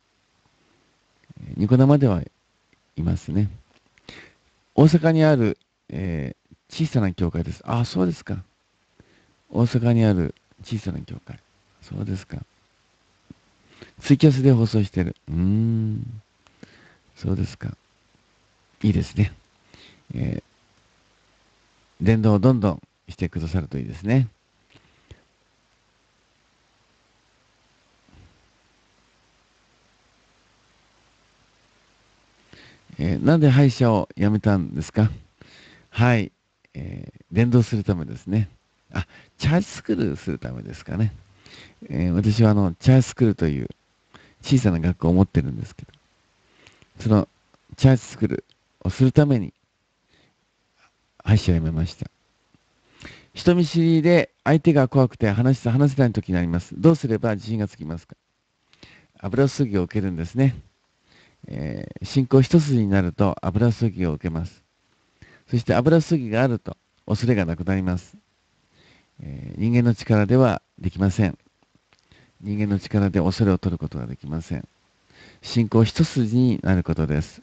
ニコ生ではいますね。大阪にある、小さな教会です。そうですか。大阪にある小さな教会。そうですか。ツイキャスで放送してる。そうですか。いいですね。連動をどんどんしてくださるといいですね。なんで歯医者を辞めたんですか。はい、連動するためですね。チャージスクールするためですかね。私はチャージスクールという小さな学校を持ってるんですけど、そのチャージスクールをするために歯医者を辞めました。人見知りで相手が怖くて話せない時になります。どうすれば自信がつきますか。油注ぎを受けるんですね。信仰一筋になると油注ぎを受けます。そして油注ぎがあると恐れがなくなります。人間の力ではできません。人間の力で恐れを取ることができません。信仰一筋になることです。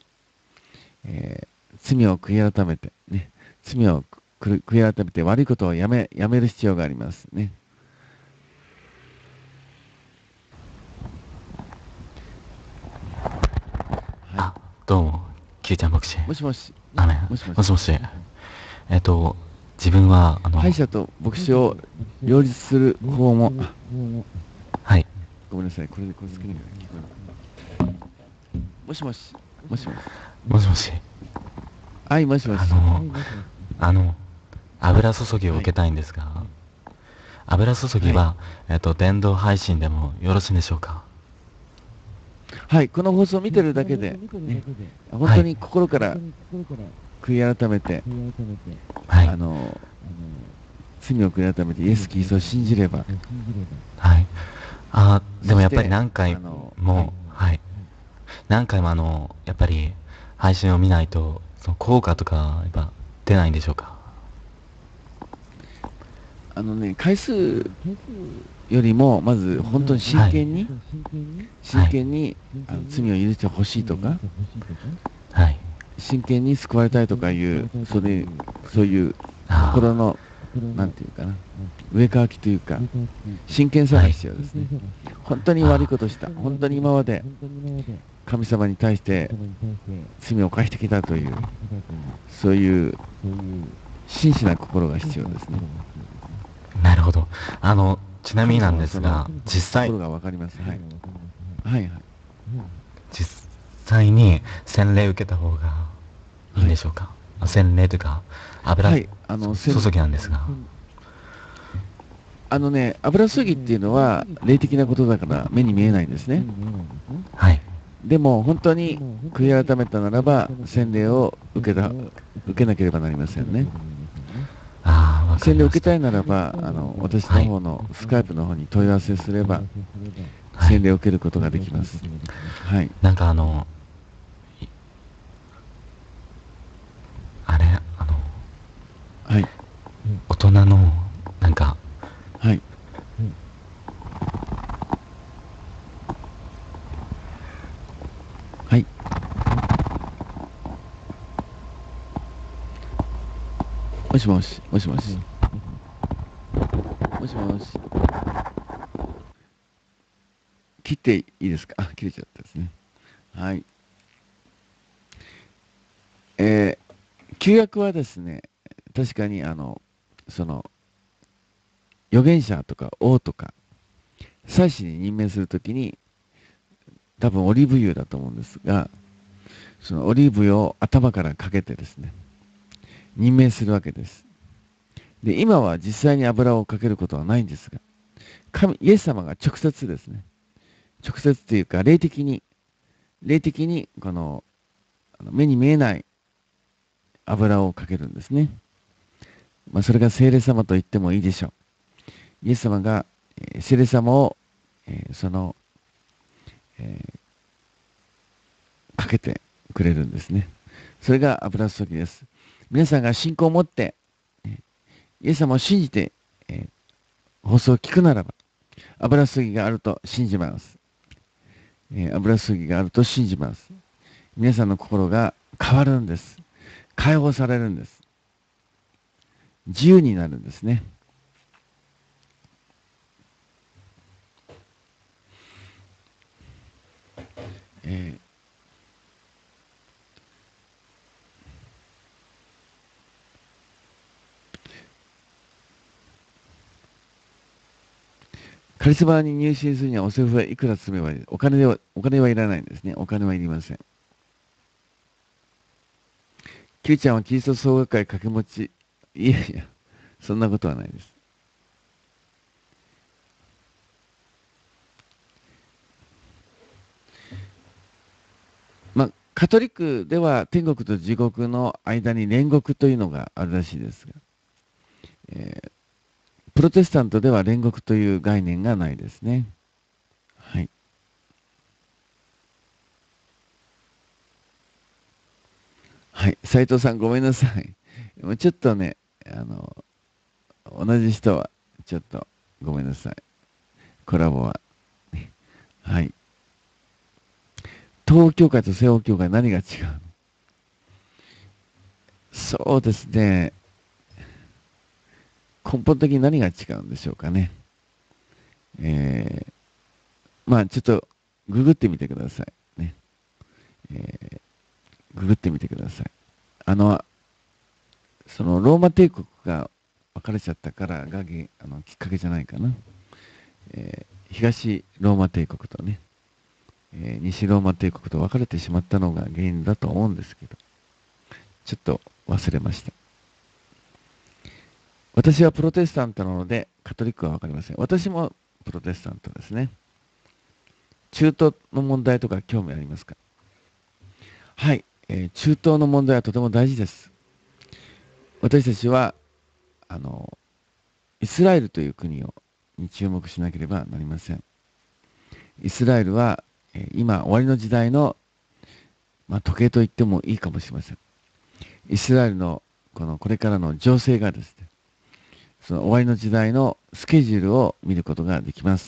罪を悔い改めて、ね、罪を悔い改めて悪いことをやめる必要がありますね。 はい、どうも、キューちゃん牧師。 もしもし。 もしもし。 自分は、 歯医者と牧師を両立する方も、 はい。 ごめんなさい、これつけなきゃ聞こえない。もしもし、もしもし。 もしもし。 はい、もしもし。 あの、油注ぎを受けたいんですが、油注ぎは、電動配信でもよろしいんでしょうか？ はい、この放送を見てるだけで、ね、本当に心から悔い改めて、 はい。 罪を悔い改めてイエス・キリストを信じれば、 はい。でもやっぱりそして何回はいも、はい。何回もやっぱり配信を見ないと、その効果とか、やっぱ出ないんでしょうか？ 回数よりも、まず本当に真剣に、真剣に、罪を許してほしいとか、 はい。 真剣に救われたいとかいう、そういう心の、なんていうかな、上かわきというか、真剣さが必要ですね。本当に悪いことした。本当に今まで神様に対して罪を犯してきたという、そういう真摯な心が必要ですね。 なるほど。ちなみになんですが、実際、 心がわかります。はい。はいはい。 実際に洗礼受けた方がいいんでしょうか？洗礼というか、油はい、 注ぎなんですが。 油注ぎっていうのは霊的なことだから目に見えないんですね。 はい。 でも本当に悔い改めたならば洗礼を受けなければなりませんね。 わか洗礼をりました。 受けたいならば、私はい。 の方のスカイプの方に問い合わせすれば、 はい。 洗礼を受けることができます。はい。 なんかいあれ、 はい。 大人の、なんか、 はい。はい。もしもし、もしもし。もしもし。切っていいですか？あ、切れちゃったですね。はい。旧約はですね、確かにその預言者とか王とか祭司に任命するときに多分オリーブ油だと思うんですが、そのオリーブ油を頭からかけてですね、任命するわけです。で、今は実際に油をかけることはないんですが、イエス様が直接ですね、直接というか霊的に目に見えない油をかけるんですね。まあ、それが聖霊様と言ってもいいでしょう。イエス様が、聖霊様を、えかけてくれるんですね。それが油注ぎです。皆さんが信仰を持って、イエス様を信じて、放送を聞くならば、油注ぎがあると信じます。油注ぎがあると信じます。皆さんの心が変わるんです。解放されるんです。自由になるんですね。えーカリスマに入信するにはお財布はいくら積めばいい？お金はいらないんですね。お金はいりません。Q ちゃんはキリスト総学会掛け持ち。いやいや、そんなことはないです。まあ、カトリックでは天国と地獄の間に煉獄というのがあるらしいですが、えープロテスタントでは煉獄という概念がないですね。はい。はい。斉藤さん、ごめんなさい。もうちょっとね、同じ人は、ちょっと、ごめんなさい。コラボは。はい。東欧教会と西欧教会何が違うの？そうですね。根本的に何が違うんでしょうかね。えまあ、ちょっと、ググってみてください。ね。ググってみてください。そのローマ帝国が分かれちゃったからがきっかけじゃないかな。東ローマ帝国とね、西ローマ帝国と分かれてしまったのが原因だと思うんですけど、ちょっと忘れました。私はプロテスタントなので、カトリックは分かりません。私もプロテスタントですね。中東の問題とか興味ありますか？はい、中東の問題はとても大事です。私たちは、イスラエルという国に注目しなければなりません。イスラエルは、今終わりの時代の、時計と言ってもいいかもしれません。イスラエルのこれからの情勢がですね、その終わりの時代のスケジュールを見ることができます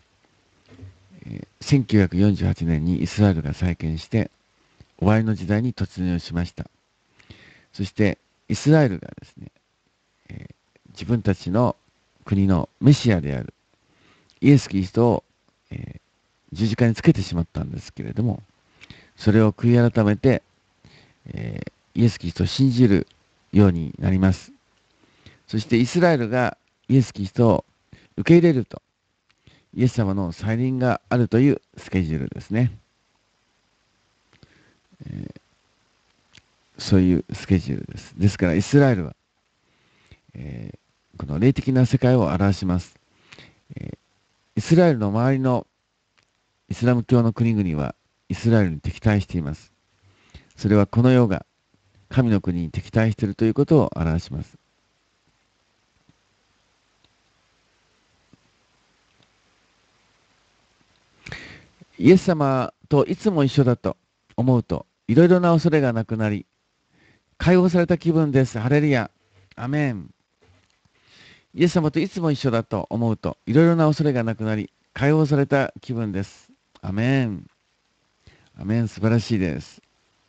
。1948年にイスラエルが再建して終わりの時代に突入しました。そしてイスラエルがですね、自分たちの国のメシアであるイエス・キリストを、十字架につけてしまったんですけれども、それを悔い改めて、イエス・キリストを信じるようになります。そしてイスラエルがイエス・キリストを受け入れると、イエス様の再臨があるというスケジュールですね。そういうスケジュールです。ですからイスラエルは、この霊的な世界を表します。イスラエルの周りのイスラム教の国々はイスラエルに敵対しています。それはこの世が神の国に敵対しているということを表します。イエス様といつも一緒だと思うと、いろいろな恐れがなくなり、解放された気分です。ハレルヤ。アメン。イエス様といつも一緒だと思うと、いろいろな恐れがなくなり、解放された気分です。アメン。アメン。素晴らしいです。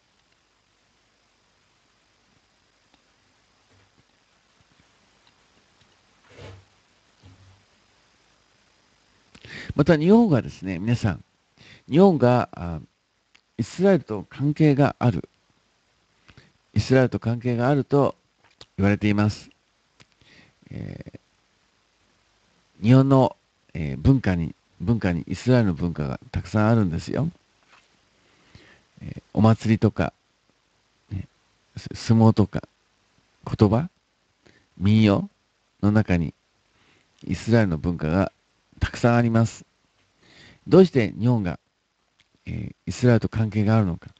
また日本がですね、皆さん、日本がイスラエルと関係がある。イスラエルと関係があると言われています。え日本の、文化にイスラエルの文化がたくさんあるんですよ。お祭りとか、ね、相撲とか、言葉、民謡の中にイスラエルの文化がたくさんあります。どうして日本が、イスラエルと関係があるのか、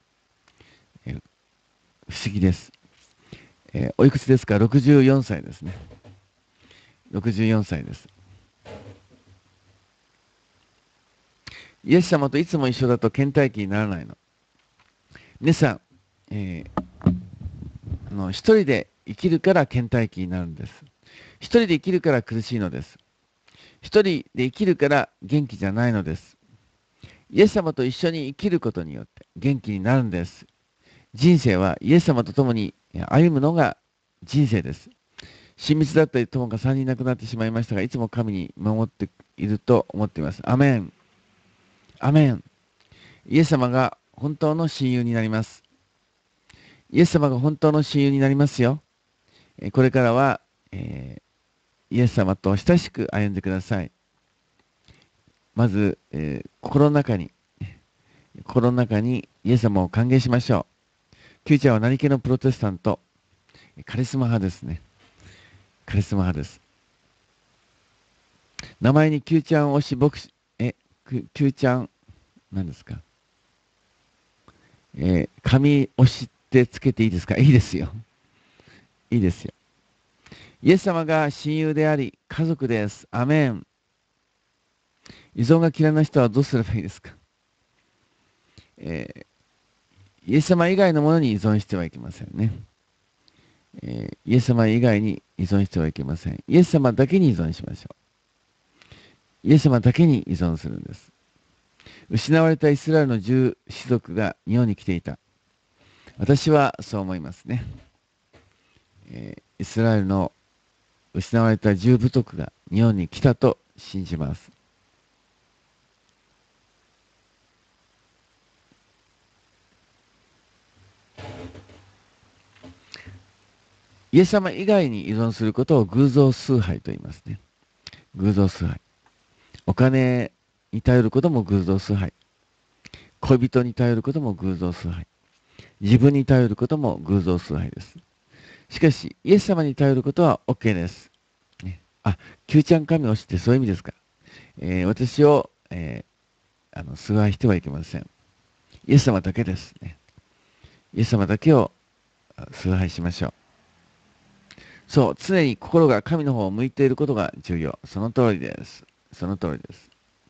不思議です。おいくつですか？ 64 歳ですね。64歳です。イエス様といつも一緒だと倦怠期にならないの。皆さん、一人で生きるから倦怠期になるんです。一人で生きるから苦しいのです。一人で生きるから元気じゃないのです。イエス様と一緒に生きることによって元気になるんです。人生はイエス様と共に歩むのが人生です。親密だったり友が3人亡くなってしまいましたが、いつも神に守っていると思っています。アメン。アメン。イエス様が本当の親友になります。イエス様が本当の親友になりますよ。これからは、イエス様と親しく歩んでください。まず、心の中にイエス様を歓迎しましょう。キューちゃんは何系のプロテスタント？カリスマ派ですね。カリスマ派です。名前にキューちゃん推し牧師、キューちゃん、何ですか？神推しってつけていいですか？いいですよ。いいですよ。イエス様が親友であり、家族です。アメン。依存が嫌いな人はどうすればいいですか？えイエス様以外のものに依存してはいけませんね。イエス様以外に依存してはいけません。イエス様だけに依存しましょう。イエス様だけに依存するんです。失われたイスラエルの十種族が日本に来ていた。私はそう思いますね。イスラエルの失われた十部族が日本に来たと信じます。 イエス様以外に依存することを偶像崇拝と言いますね。偶像崇拝。お金に頼ることも偶像崇拝。恋人に頼ることも偶像崇拝。自分に頼ることも偶像崇拝です。しかし、イエス様に頼ることは OK です。あ、Q ちゃん神を知ってそういう意味ですか。私を、崇拝してはいけません。イエス様だけですね。イエス様だけを崇拝しましょう。そう、常に心が神の方を向いていることが重要。その通りです。その通りです。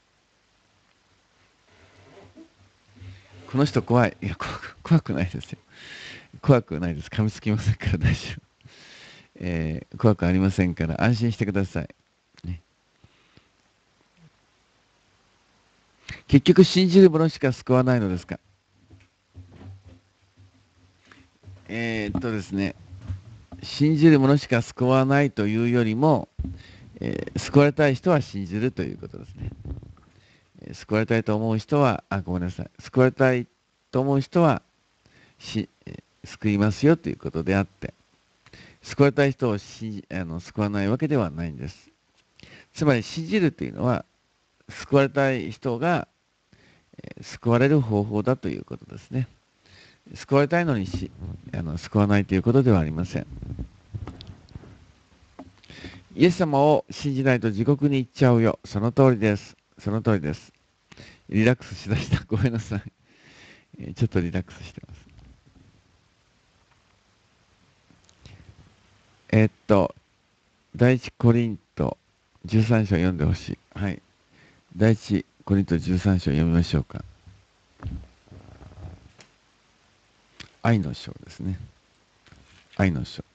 この人怖い。いや、怖くないですよ。怖くないです。噛みつきませんから大丈夫。怖くありませんから安心してください。ね、結局信じる者しか救わないのですか。ですね、信じる者しか救わないというよりも、救われたい人は信じるということですね。救われたいと思う人は、ごめんなさい。救われたいと思う人は救いますよということであって、救われたい人を救わないわけではないんです。つまり信じるというのは、救われたい人が救われる方法だということですね。救われたいのに救わないということではありません。イエス様を信じないと地獄に行っちゃうよ。その通りです。その通りです。リラックスしだした。ごめんなさい。ちょっとリラックスしてます。第一コリント13章読んでほしい。はい。第一コリント13章読みましょうか。愛の章ですね。愛の章。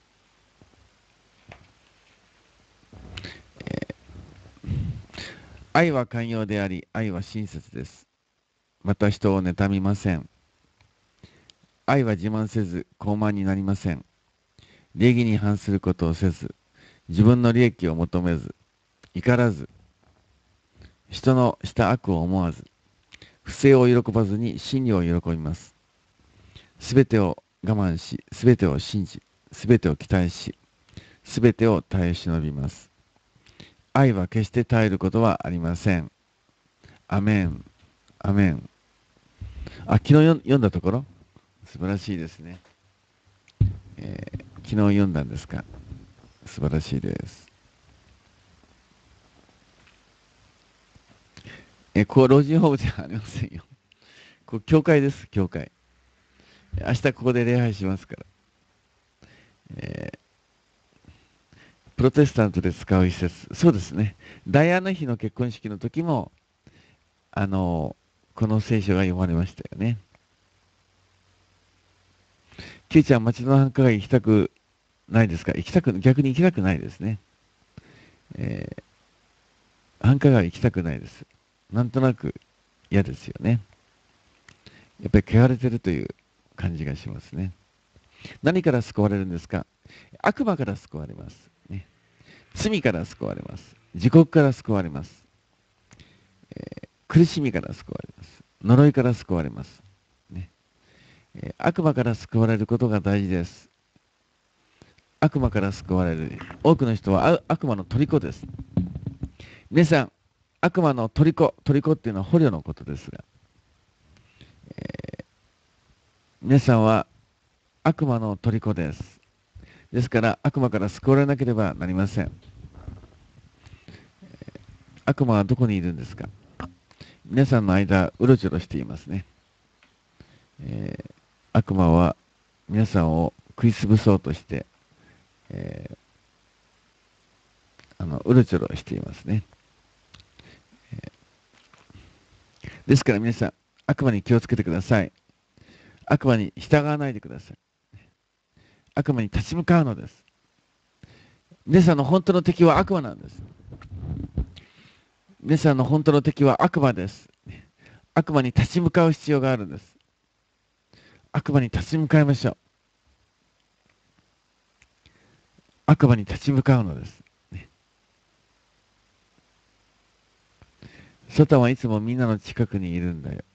愛は寛容であり、愛は親切です。また人を妬みません。愛は自慢せず、傲慢になりません。礼儀に反することをせず、自分の利益を求めず、怒らず、人のした悪を思わず、不正を喜ばずに真理を喜びます。すべてを我慢し、すべてを信じ、すべてを期待し、すべてを耐え忍びます。愛は決して耐えることはありません。アメン。アメン。昨日読んだところ素晴らしいですね。昨日読んだんですか。素晴らしいです。ここ老人ホームじゃありませんよ。ここ教会です、教会。明日ここで礼拝しますから。プロテスタントで使う一節。そうですね。ダイアナ妃の結婚式の時も、この聖書が読まれましたよね。キューちゃん、町の繁華街行きたくないですか。逆に行きたくないですね。繁華街行きたくないです。なんとなく嫌ですよね。やっぱり汚れてるという感じがしますね。何から救われるんですか。悪魔から救われます。ね、罪から救われます。自国から救われます。苦しみから救われます。呪いから救われます。ね、悪魔から救われることが大事です。悪魔から救われる。多くの人は悪魔の虜です。皆さん、悪魔の虜っていうのは捕虜のことですが、皆さんは悪魔の虜です。ですから悪魔から救われなければなりません。悪魔はどこにいるんですか。皆さんの間、うろちょろしていますね。悪魔は皆さんを食いつぶそうとして、うろちょろしていますね。ですから皆さん、悪魔に気をつけてください。悪魔に従わないでください。悪魔に立ち向かうのです。皆さんの本当の敵は悪魔なんです。皆さんの本当の敵は悪魔です。悪魔に立ち向かう必要があるんです。悪魔に立ち向かいましょう。悪魔に立ち向かうのです。サタンはいつもみんなの近くにいるんだよ。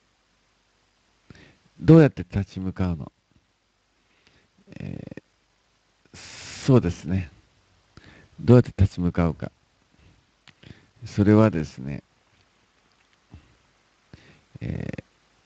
どうやって立ち向かうの。 そうですね。どうやって立ち向かうか。それはですね、え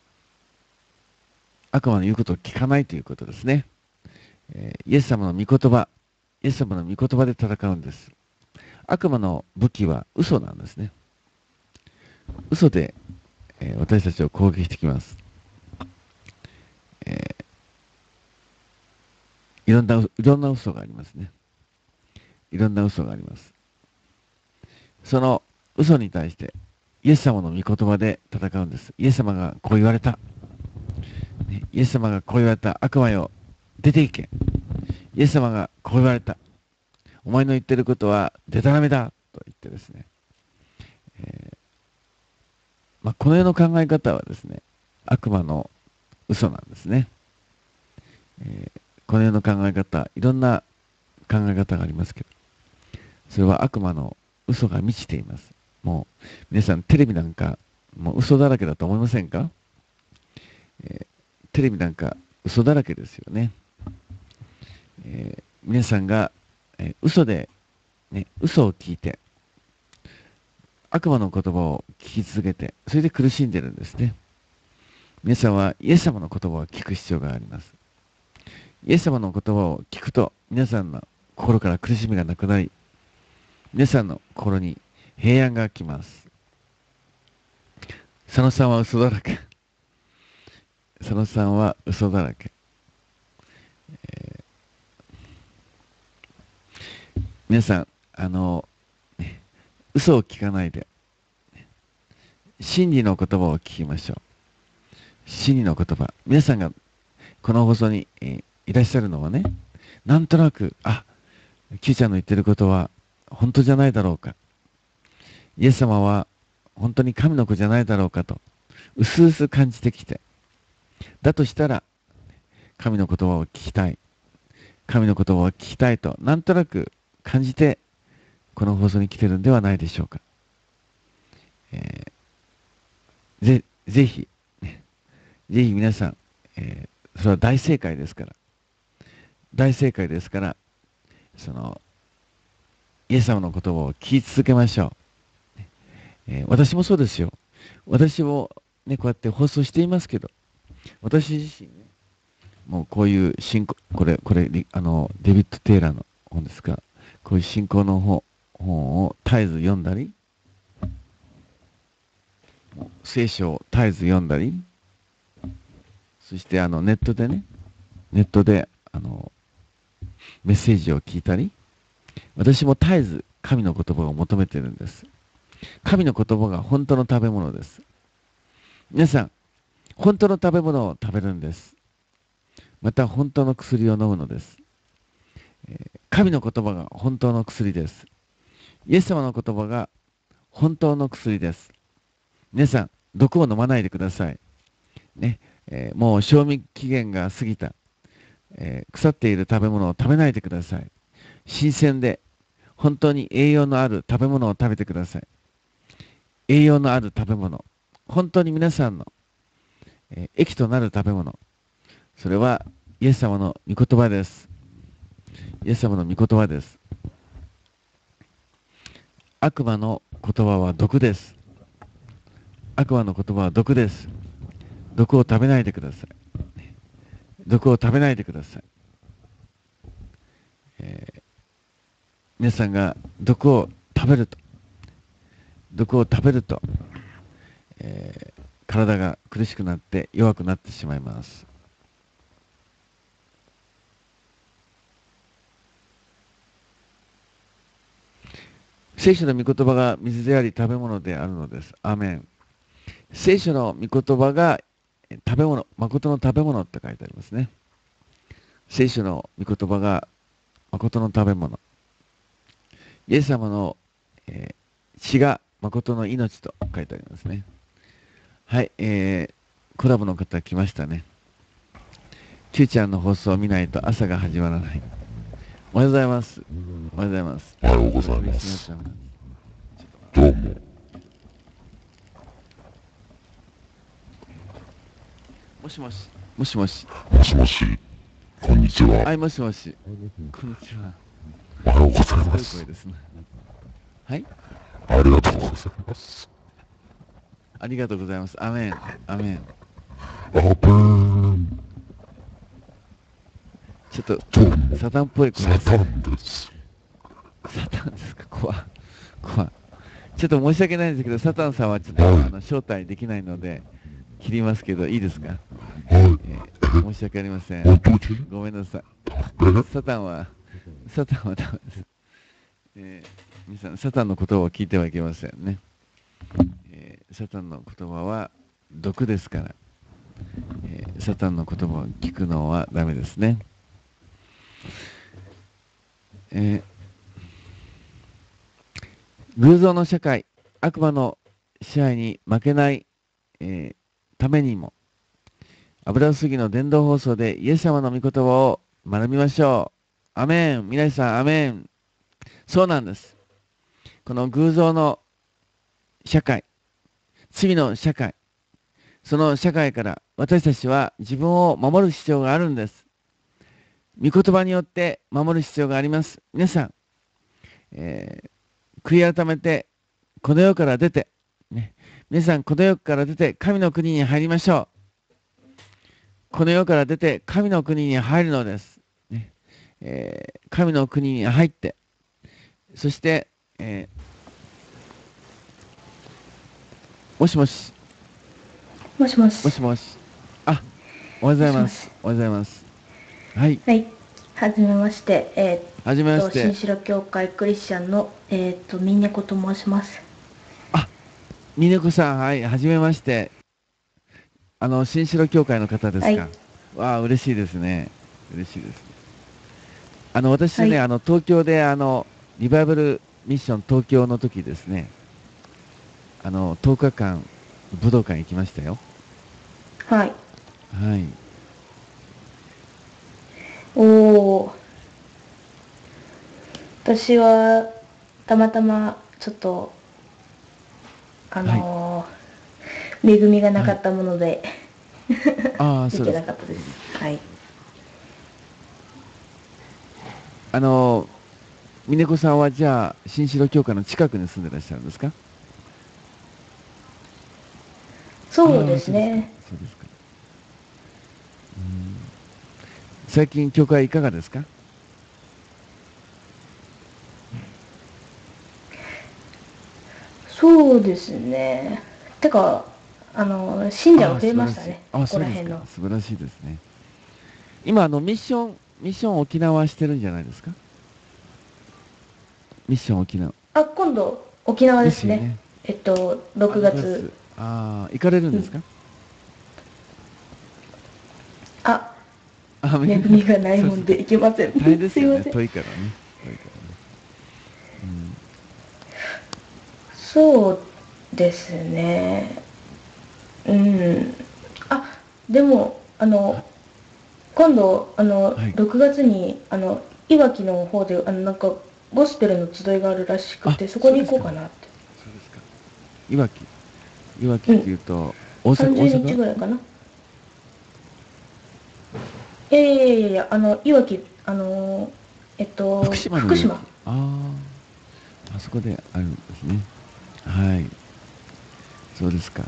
悪魔の言うことを聞かないということですね。イエス様の御言葉、イエス様の御言葉で戦うんです。悪魔の武器は嘘なんですね。嘘で、私たちを攻撃してきます。えいろんな嘘がありますね。いろんな嘘があります。その嘘に対して、イエス様の御言葉で戦うんです。イエス様がこう言われた。イエス様がこう言われた。悪魔よ、出ていけ。イエス様がこう言われた。お前の言ってることはデタラメだと言ってですね、えこの世の考え方はですね、悪魔の嘘なんですね。この世の考え方、いろんな考え方がありますけど、それは悪魔の嘘が満ちています。もう、皆さんテレビなんか、もう嘘だらけだと思いませんか？テレビなんか嘘だらけですよね。皆さんが、嘘で、ね、嘘を聞いて、悪魔の言葉を聞き続けて、それで苦しんでるんですね。皆さんはイエス様の言葉を聞く必要があります。イエス様の言葉を聞くと、皆さんの心から苦しみがなくなり、皆さんの心に平安が来ます。佐野さんは嘘だらけ。佐野さんは嘘だらけ。皆さん、嘘を聞かないで、真理の言葉を聞きましょう。真理の言葉。皆さんがこの放送に、いらっしゃるのはね、なんとなく、Q ちゃんの言ってることは本当じゃないだろうか。イエス様は本当に神の子じゃないだろうかと、うすうす感じてきて、だとしたら、神の言葉を聞きたい。神の言葉を聞きたいと、なんとなく感じて、この放送に来てるんではないでしょうか。えぜひ、ね、ぜひ皆さん、それは大正解ですから、大正解ですから、その、イエス様の言葉を聞き続けましょう。私もそうですよ。私もね、こうやって放送していますけど、私自身ね、もうこういう信仰、これ、デビッド・テイラーの本ですが、こういう信仰の本を絶えず読んだり、聖書を絶えず読んだり、そしてネットでね、ネットでメッセージを聞いたり、私も絶えず神の言葉を求めているんです。神の言葉が本当の食べ物です。皆さん、本当の食べ物を食べるんです。また本当の薬を飲むのです。神の言葉が本当の薬です。イエス様の言葉が本当の薬です。皆さん、毒を飲まないでください。ね、もう賞味期限が過ぎた、腐っている食べ物を食べないでください。新鮮で本当に栄養のある食べ物を食べてください。栄養のある食べ物。本当に皆さんの、益となる食べ物。それはイエス様の御言葉です。イエス様の御言葉です。悪魔の言葉は毒です。悪魔の言葉は毒です。毒を食べないでください。毒を食べないでください。皆さんが毒を食べると、毒を食べると、体が苦しくなって弱くなってしまいます。聖書の御言葉が水であり食べ物であるのです。アーメン。聖書の御言葉が食べ物、誠の食べ物って書いてありますね。聖書の御言葉が誠の食べ物。イエス様の、血が誠の命と書いてありますね。はい、コラボの方来ましたね。キューちゃんの放送を見ないと朝が始まらない。おはようございます。おはようございます。 おはようございます。どうも。 もしもし。もしもし。 もしもし。こんにちは。 はい、もしもし。こんにちは。 おはようございすごいます。 声ですね。はい。 ありがとうございます。 ありがとうございます。アメン。アメン。 アベン。 ちょっと、 どうも、 サタンっぽい声ですサタね。 ンです。 サタンですか？怖い。怖い。ちょっと申し訳ないんですけど、サタンさんはちょっと、 はい。 招待できないので、切りますけど、いいですか？ はい。 申し訳ありません。 本当にごめんなさい。 えサタンは、サタンはダメです。皆さん、サタンの言葉を聞いてはいけませんね。サタンの言葉は毒ですから、サタンの言葉を聞くのはダメですね。え偶像の社会、悪魔の支配に負けない、ためにも、油すぎの伝道放送でイエス様の御言葉を学びましょう。アメン。皆さん、アメン。そうなんです。この偶像の社会、罪の社会、その社会から私たちは自分を守る必要があるんです。御言葉によって守る必要があります。皆さん、悔い改めて、この世から出て、ね、皆さん、この世から出て、神の国に入りましょう。この世から出て、神の国に入るのです。ね神の国に入って、そして、もしもし、 もしもし。 もしもし、あ、おはようございます。おはようございます。はい。 はい。はじめまして。 はじめまして。 新城教会クリスチャンの、ミネコと申します。 あ、ミネコさん、はい、はじめまして。新城教会の方ですか。 はい。 わあ、嬉しいですね。嬉しいですね。私ね、 はい、 東京で、リバイバルミッション東京の時ですね、10日間、武道館行きましたよ。 はい。 はい。 おー。私は、たまたま、ちょっと、 はい。 恵みがなはい。 かったもので、 ああ、 行けそうですか。 なかったです。はい。 峰子さんはじゃあ、新城教会の近くに住んでらっしゃるんですか？ そうでああ、そうですか。 すね。 そうですか。うん。最近、教会いかがですか？ そうですね。てか、信者ああ、 が増え素晴らしい。 ましたね。 ああ、 ここそうですか。 ら辺の。 素晴らしいですね。今、ミッション沖縄してるんじゃないですか？ミッション沖縄。 あ、今度、沖縄ですね。 ですよね。あ、 6 6 月。 月。ああ、行かれるんうん。 ですか？ あ、 あ、 恵みがないそうですか。 もんで行けません。 大変ですよね。 すいません。 遠いからね。遠いからね。うん。 そうですね。うん。あ、でも、 は、 今度、 はい。 6月に、いわきの方で、なんか、ゴスペルの集いがあるらしくあ、 て、そこにそうですか。 行こうかなって。 そうですか。いわき。いわきってうん。 いうと、大阪、大 30日阪。 ぐらいかな。いや、いわき、 福島のい福島。 わき。あそこであるんですね。はい。そうですか。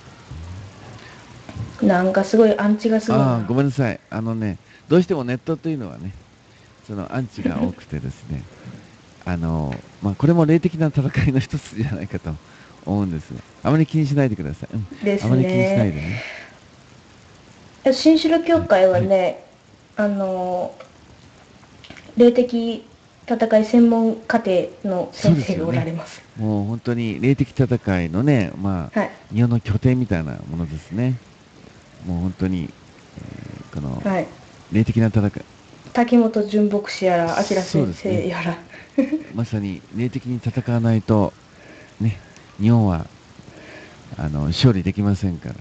なんかすごいアンチがすごいああ、 な。 ごめんなさい。どうしてもネットというのはね、そのアンチが多くてですね、これも霊的な戦いの一つじゃないかと思うんですが、あまり気にしないでください。うん。 ですあまり気にしないね。 でね。 新城教はい。 会ははい。 ね、あの、霊的戦い専門家庭のそう先生がおらですよね。 れます。 もう本当に霊的戦いのね、 はい。 日本の拠点みたいなものですね。もう本当に、このはい。 霊的な戦い、 滝本純牧師やら、明そう先ですね。 生やら。 まさに霊的に戦わないと、ね、日本は勝利できませんから。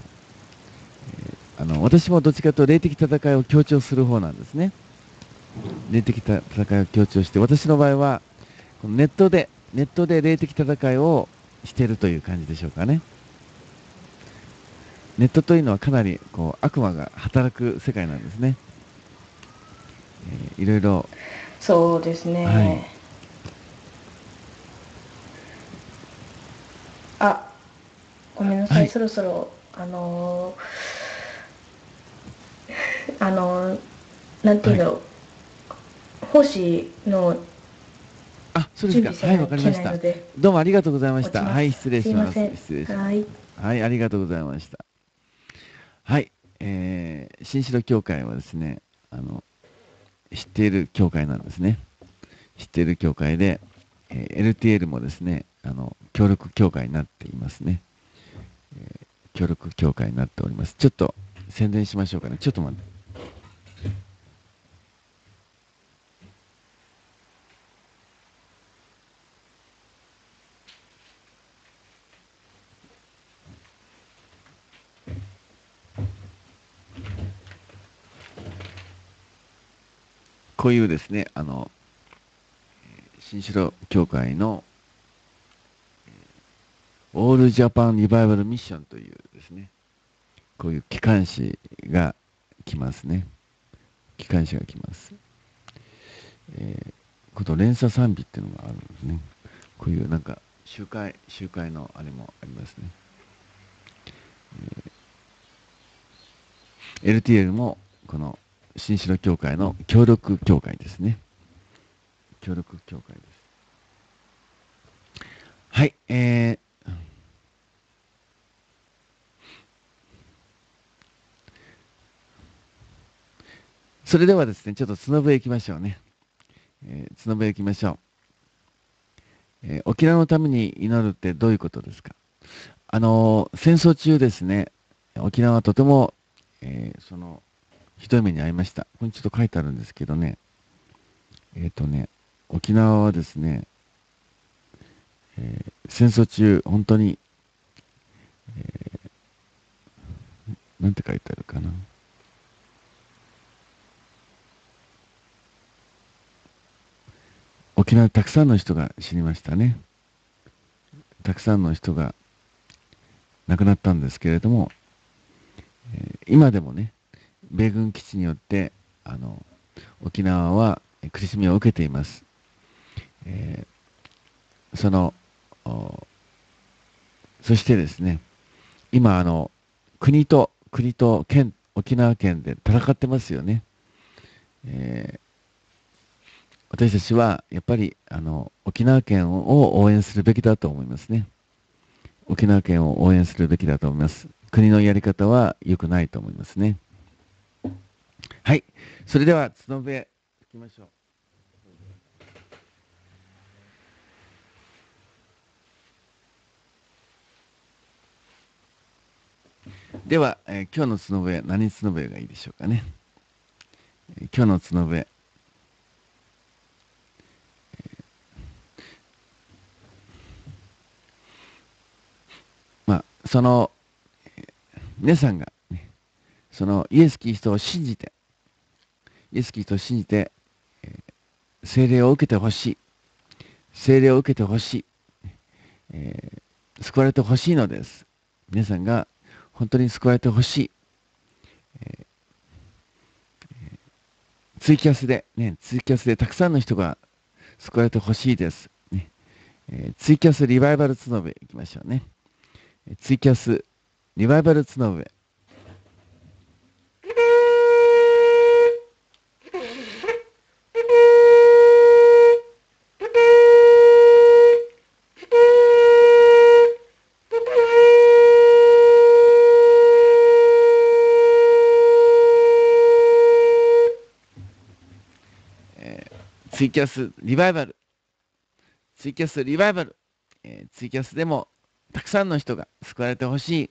私もどっちかというと霊的戦いを強調する方なんですね。霊的戦いを強調して、私の場合は、このネットで霊的戦いをしているという感じでしょうかね。ネットというのはかなり悪魔が働く世界なんですね。いろいろそうですね。 はい。 あ、ごめんなさい、 はい。 そろそろ、あのーなんていはい。 うんだろう、奉仕のあ、そうですか。 準備せはい、わないといけかりました。 ないので、 どうもありがとうございました。はい、 落ちます。 失礼します。 すいません。 失礼します。 はい。 はい、ありがとうございました。はい。新城教会はですね、あの、知っている教会なんですね。知っている教会で、LTL もですね、協力教会になっていますね。協力教会になっております。ちょっと宣伝しましょうかね。ちょっと待って。こういうですね、新城教会のオールジャパンリバイバルミッションというですね、こういう機関誌が来ますね。機関誌が来ます。こと連鎖賛美っていうのがあるんですね。こういうなんか集会のあれもありますね。LTL もこの新城教会の協力教会ですね。協力教会です。はい、それではですね、ちょっと角笛行きましょうね。角笛行きましょう。沖縄のために祈るってどういうことですか？戦争中ですね、沖縄はとても、ひどい目に遭いました。ここにちょっと書いてあるんですけどね、沖縄はですね、戦争中、本当に、なんて書いてあるかな。沖縄でたくさんの人が死にましたね。たくさんの人が亡くなったんですけれども、今でもね、米軍基地によって、沖縄は苦しみを受けています。えその、そしてですね、今、国と県、沖縄県で戦ってますよね。えー私たちはやっぱり沖縄県を応援するべきだと思いますね。沖縄県を応援するべきだと思います。国のやり方は良くないと思いますね。はい。それでは、角笛、吹きましょう。では、今日の角笛、何角笛がいいでしょうかね。今日の角笛、まあ、皆さんが、ね、そのイエス・キリストを信じて、イエス・キリストを信じて、聖霊を受けてほしい。聖霊を受けてほしい。救われてほしいのです。皆さんが本当に救われてほしい。ツイキャスでたくさんの人が救われてほしいです。ねツイキャスリバイバル角笛いきましょうね。ツイキャスリバイバル角笛。ツイキャスリバイバル。ツイキャスリバイバル。ツイキャスでもたくさんの人が救われてほしい。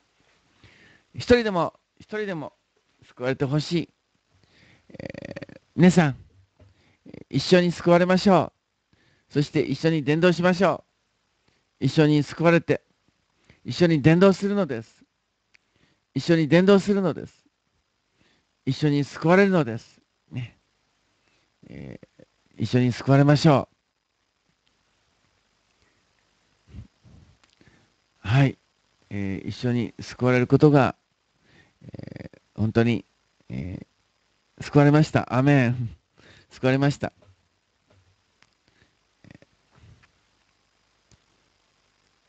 一人でも救われてほしい。皆さん、一緒に救われましょう。そして一緒に伝道しましょう。一緒に救われて、一緒に伝道するのです。一緒に伝道するのです。一緒に救われるのです。ねえ一緒に救われましょう。はい。一緒に救われることが、本当に、救われました。アメン。救われました。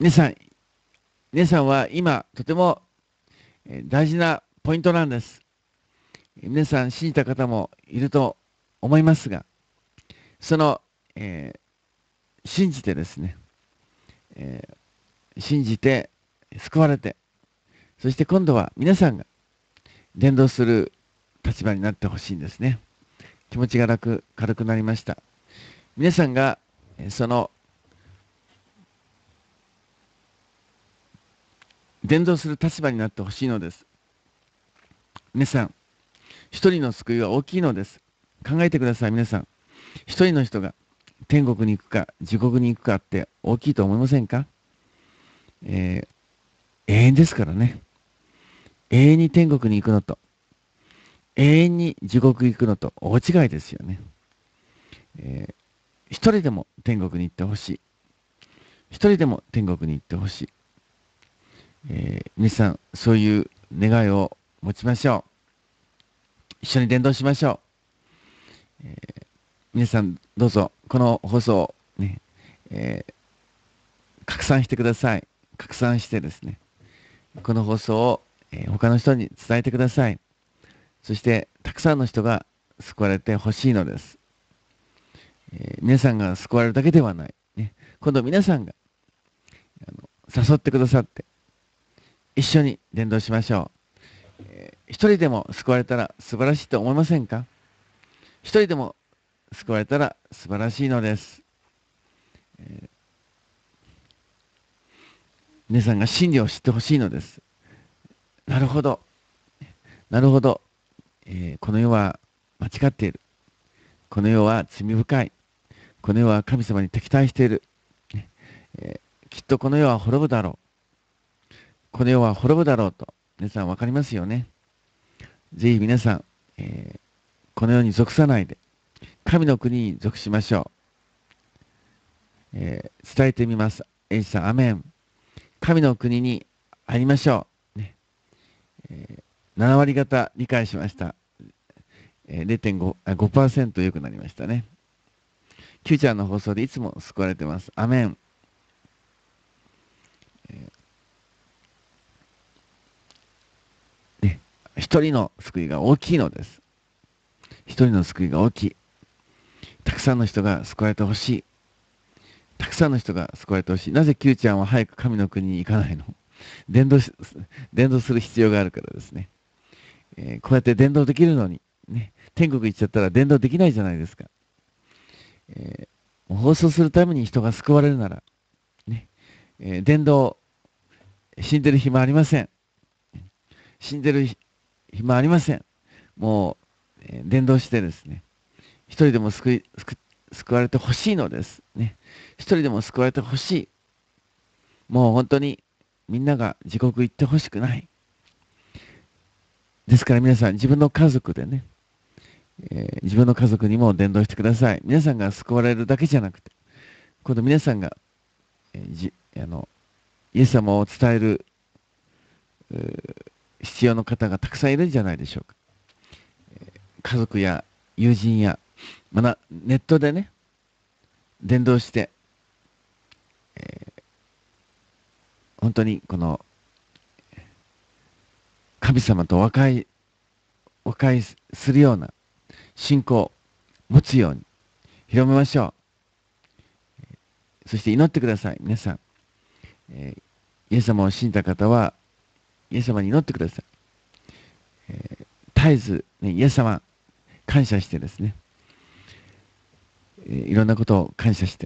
皆さんは今とても大事なポイントなんです。皆さん信じた方もいると思いますが、その、信じてですね、信じて救われて、そして今度は皆さんが伝道する立場になってほしいんですね。気持ちが軽くなりました。皆さんがその伝道する立場になってほしいのです。皆さん、一人の救いは大きいのです。考えてください、皆さん。一人の人が天国に行くか地獄に行くかって大きいと思いませんか？永遠ですからね。永遠に天国に行くのと永遠に地獄に行くのと大違いですよね。一人でも天国に行ってほしい。一人でも天国に行ってほしい。皆さん、そういう願いを持ちましょう。一緒に伝道しましょう。皆さん、どうぞ、この放送をね、拡散してください。拡散してですね、この放送を、他の人に伝えてください。そして、たくさんの人が救われてほしいのです。皆さんが救われるだけではない。ね、今度皆さんが誘ってくださって、一緒に伝道しましょう。一人でも救われたら素晴らしいと思いませんか？一人でも救われたら素晴らしいのです。皆さんが真理を知ってほしいのです。なるほど。なるほど。この世は間違っている。この世は罪深い。この世は神様に敵対している。きっとこの世は滅ぶだろう。この世は滅ぶだろうと。皆さん分かりますよね。ぜひ皆さん、この世に属さないで、神の国に属しましょう。伝えてみます。エイジさん、アメン。神の国に入りましょう。ね7割方理解しました。0.5% 良くなりましたね。Q ちゃんの放送でいつも救われてます。アメン。一人の救いが大きいのです。一人の救いが大きい。たくさんの人が救われてほしい。たくさんの人が救われてほしい。なぜ Q ちゃんは早く神の国に行かないの？伝道する必要があるからですね。こうやって伝道できるのに、ね、天国行っちゃったら伝道できないじゃないですか。放送するために人が救われるなら、ね伝道、死んでる暇ありません。死んでる暇ありません。もう、伝道してですね、一人でも救われてほしいのです。ね、一人でも救われてほしい。もう本当にみんなが地獄行ってほしくない。ですから皆さん、自分の家族でね、自分の家族にも伝道してください。皆さんが救われるだけじゃなくて、今度皆さんが、イエス様を伝える必要の方がたくさんいるんじゃないでしょうか。家族や友人や、またネットでね、伝道して、本当にこの神様と和解するような信仰を持つように広めましょう。そして祈ってください。皆さん、イエス様を信じた方はイエス様に祈ってください。絶えず、ね、イエス様感謝してですね、いろんなことを感謝して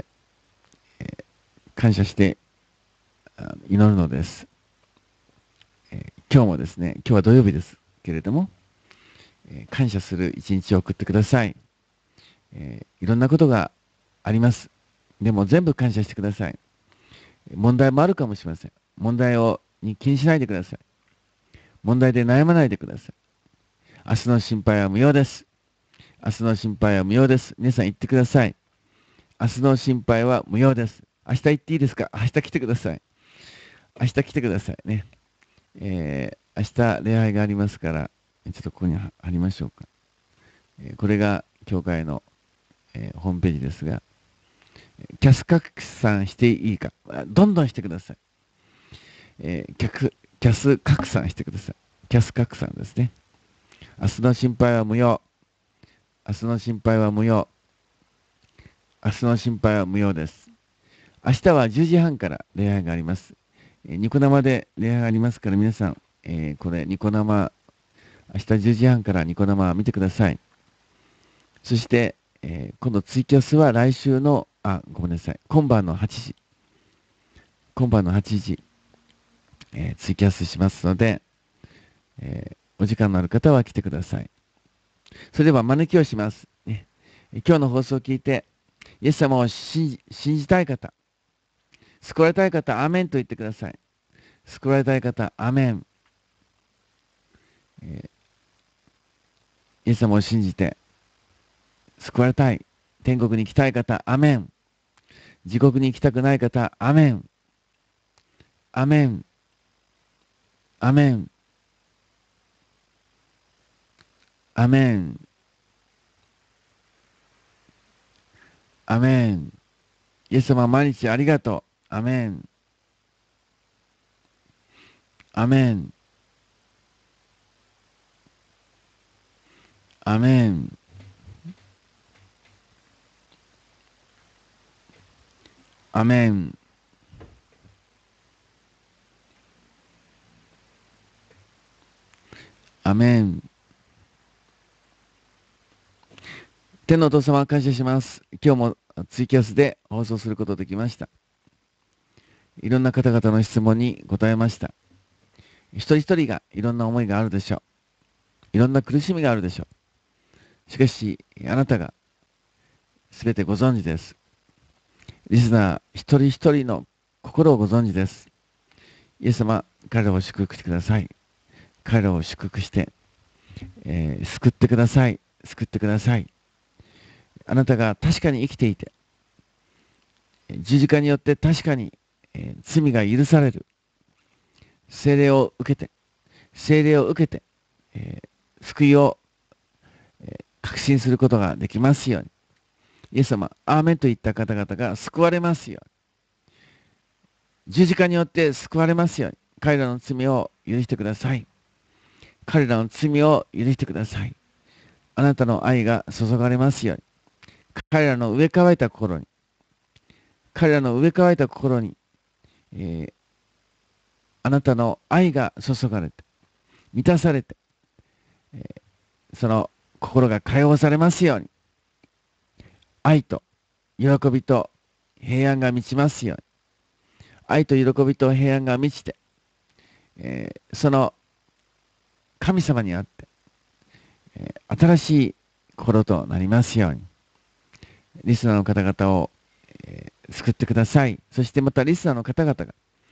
祈るのです。今日もですね、今日は土曜日ですけれども、感謝する一日を送ってください。いろんなことがあります。でも全部感謝してください。問題もあるかもしれません。問題に気にしないでください。問題で悩まないでください。明日の心配は無用です。明日の心配は無用です。皆さん言ってください。明日の心配は無用です。明日行っていいですか？明日来てください。明日来てくださいね。明日礼拝がありますから、ちょっとここに貼りましょうか。これが教会の、ホームページですが、キャス拡散していいか、どんどんしてください。 キャス拡散してください。キャス拡散ですね。明日の心配は無用。明日の心配は無用。明日の心配は無用です。明日は10時半から礼拝があります。ニコ生で礼拝がありますから皆さん、これニコ生、明日10時半からニコ生見てください。そして、今度ツイキャスは来週の、ごめんなさい。今晩の8時。今晩の8時、ツイキャスしますので、お時間のある方は来てください。それでは招きをします。ね、今日の放送を聞いて、イエス様を信じたい方、救われたい方、アーメンと言ってください。救われたい方、アーメン。イエス様を信じて、救われたい。天国に行きたい方、アーメン。地獄に行きたくない方、アーメン。アーメン。アーメン。アーメン。アメン。イエス様、毎日ありがとう。アメン。アメン。アメン。アメン。アメン。天のお父様、感謝します。今日もツイキャスで放送することができました。いろんな方々の質問に答えました。一人一人がいろんな思いがあるでしょう。いろんな苦しみがあるでしょう。しかし、あなたが全てご存知です。リスナー一人一人の心をご存知です。イエス様、彼らを祝福してください。彼らを祝福して、救ってください。救ってください。あなたが確かに生きていて、十字架によって確かに、罪が許される。聖霊を受けて、聖霊を受けて、救いを、確信することができますように。イエス様、アーメンといった方々が救われますように。十字架によって救われますように。彼らの罪を許してください。彼らの罪を許してください。あなたの愛が注がれますように。彼らの植え替えた心に、彼らの植え替えた心に、あなたの愛が注がれて、満たされて、その心が解放されますように。愛と喜びと平安が満ちますように。愛と喜びと平安が満ちて、その神様にあって、新しい心となりますように。リスナーの方々を、救ってください。そしてまたリスナーの方々が、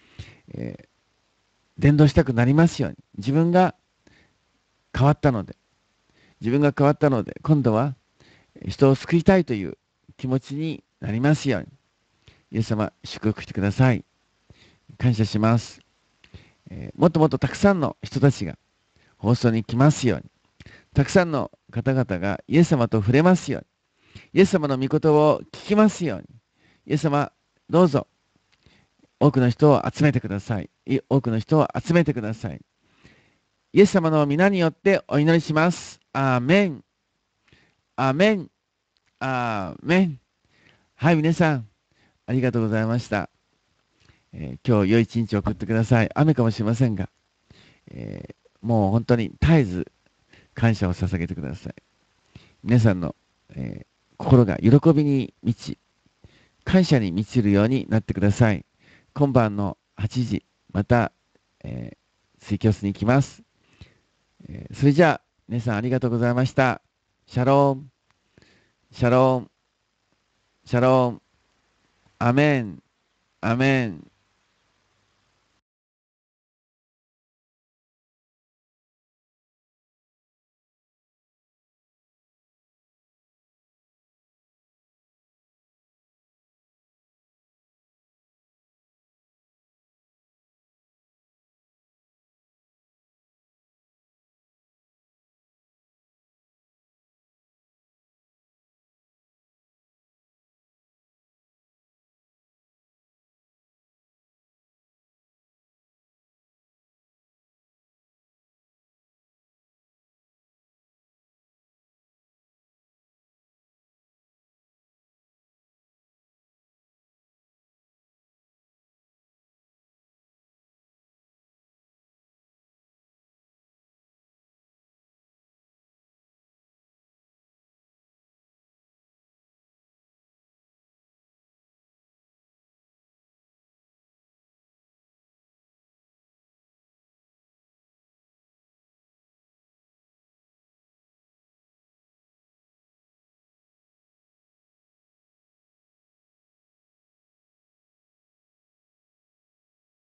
伝道したくなりますように。自分が変わったので、今度は人を救いたいという気持ちになりますように。イエス様、祝福してください。感謝します。もっともっとたくさんの人たちが放送に来ますように。たくさんの方々がイエス様と触れますように。イエス様の御言葉を聞きますように。イエス様、どうぞ、多くの人を集めてください。多くの人を集めてください。イエス様の皆によってお祈りします。アーメン。アーメン。アーメン。はい、皆さん、ありがとうございました。今日良い一日を送ってください。雨かもしれませんが、もう本当に絶えず感謝を捧げてください。皆さんの、心が喜びに満ち、感謝に満ちるようになってください。今晩の8時、また、ツイキャスに行きます。それじゃあ、皆さんありがとうございました。シャローン、シャローン、シャローン、アメン、アメン。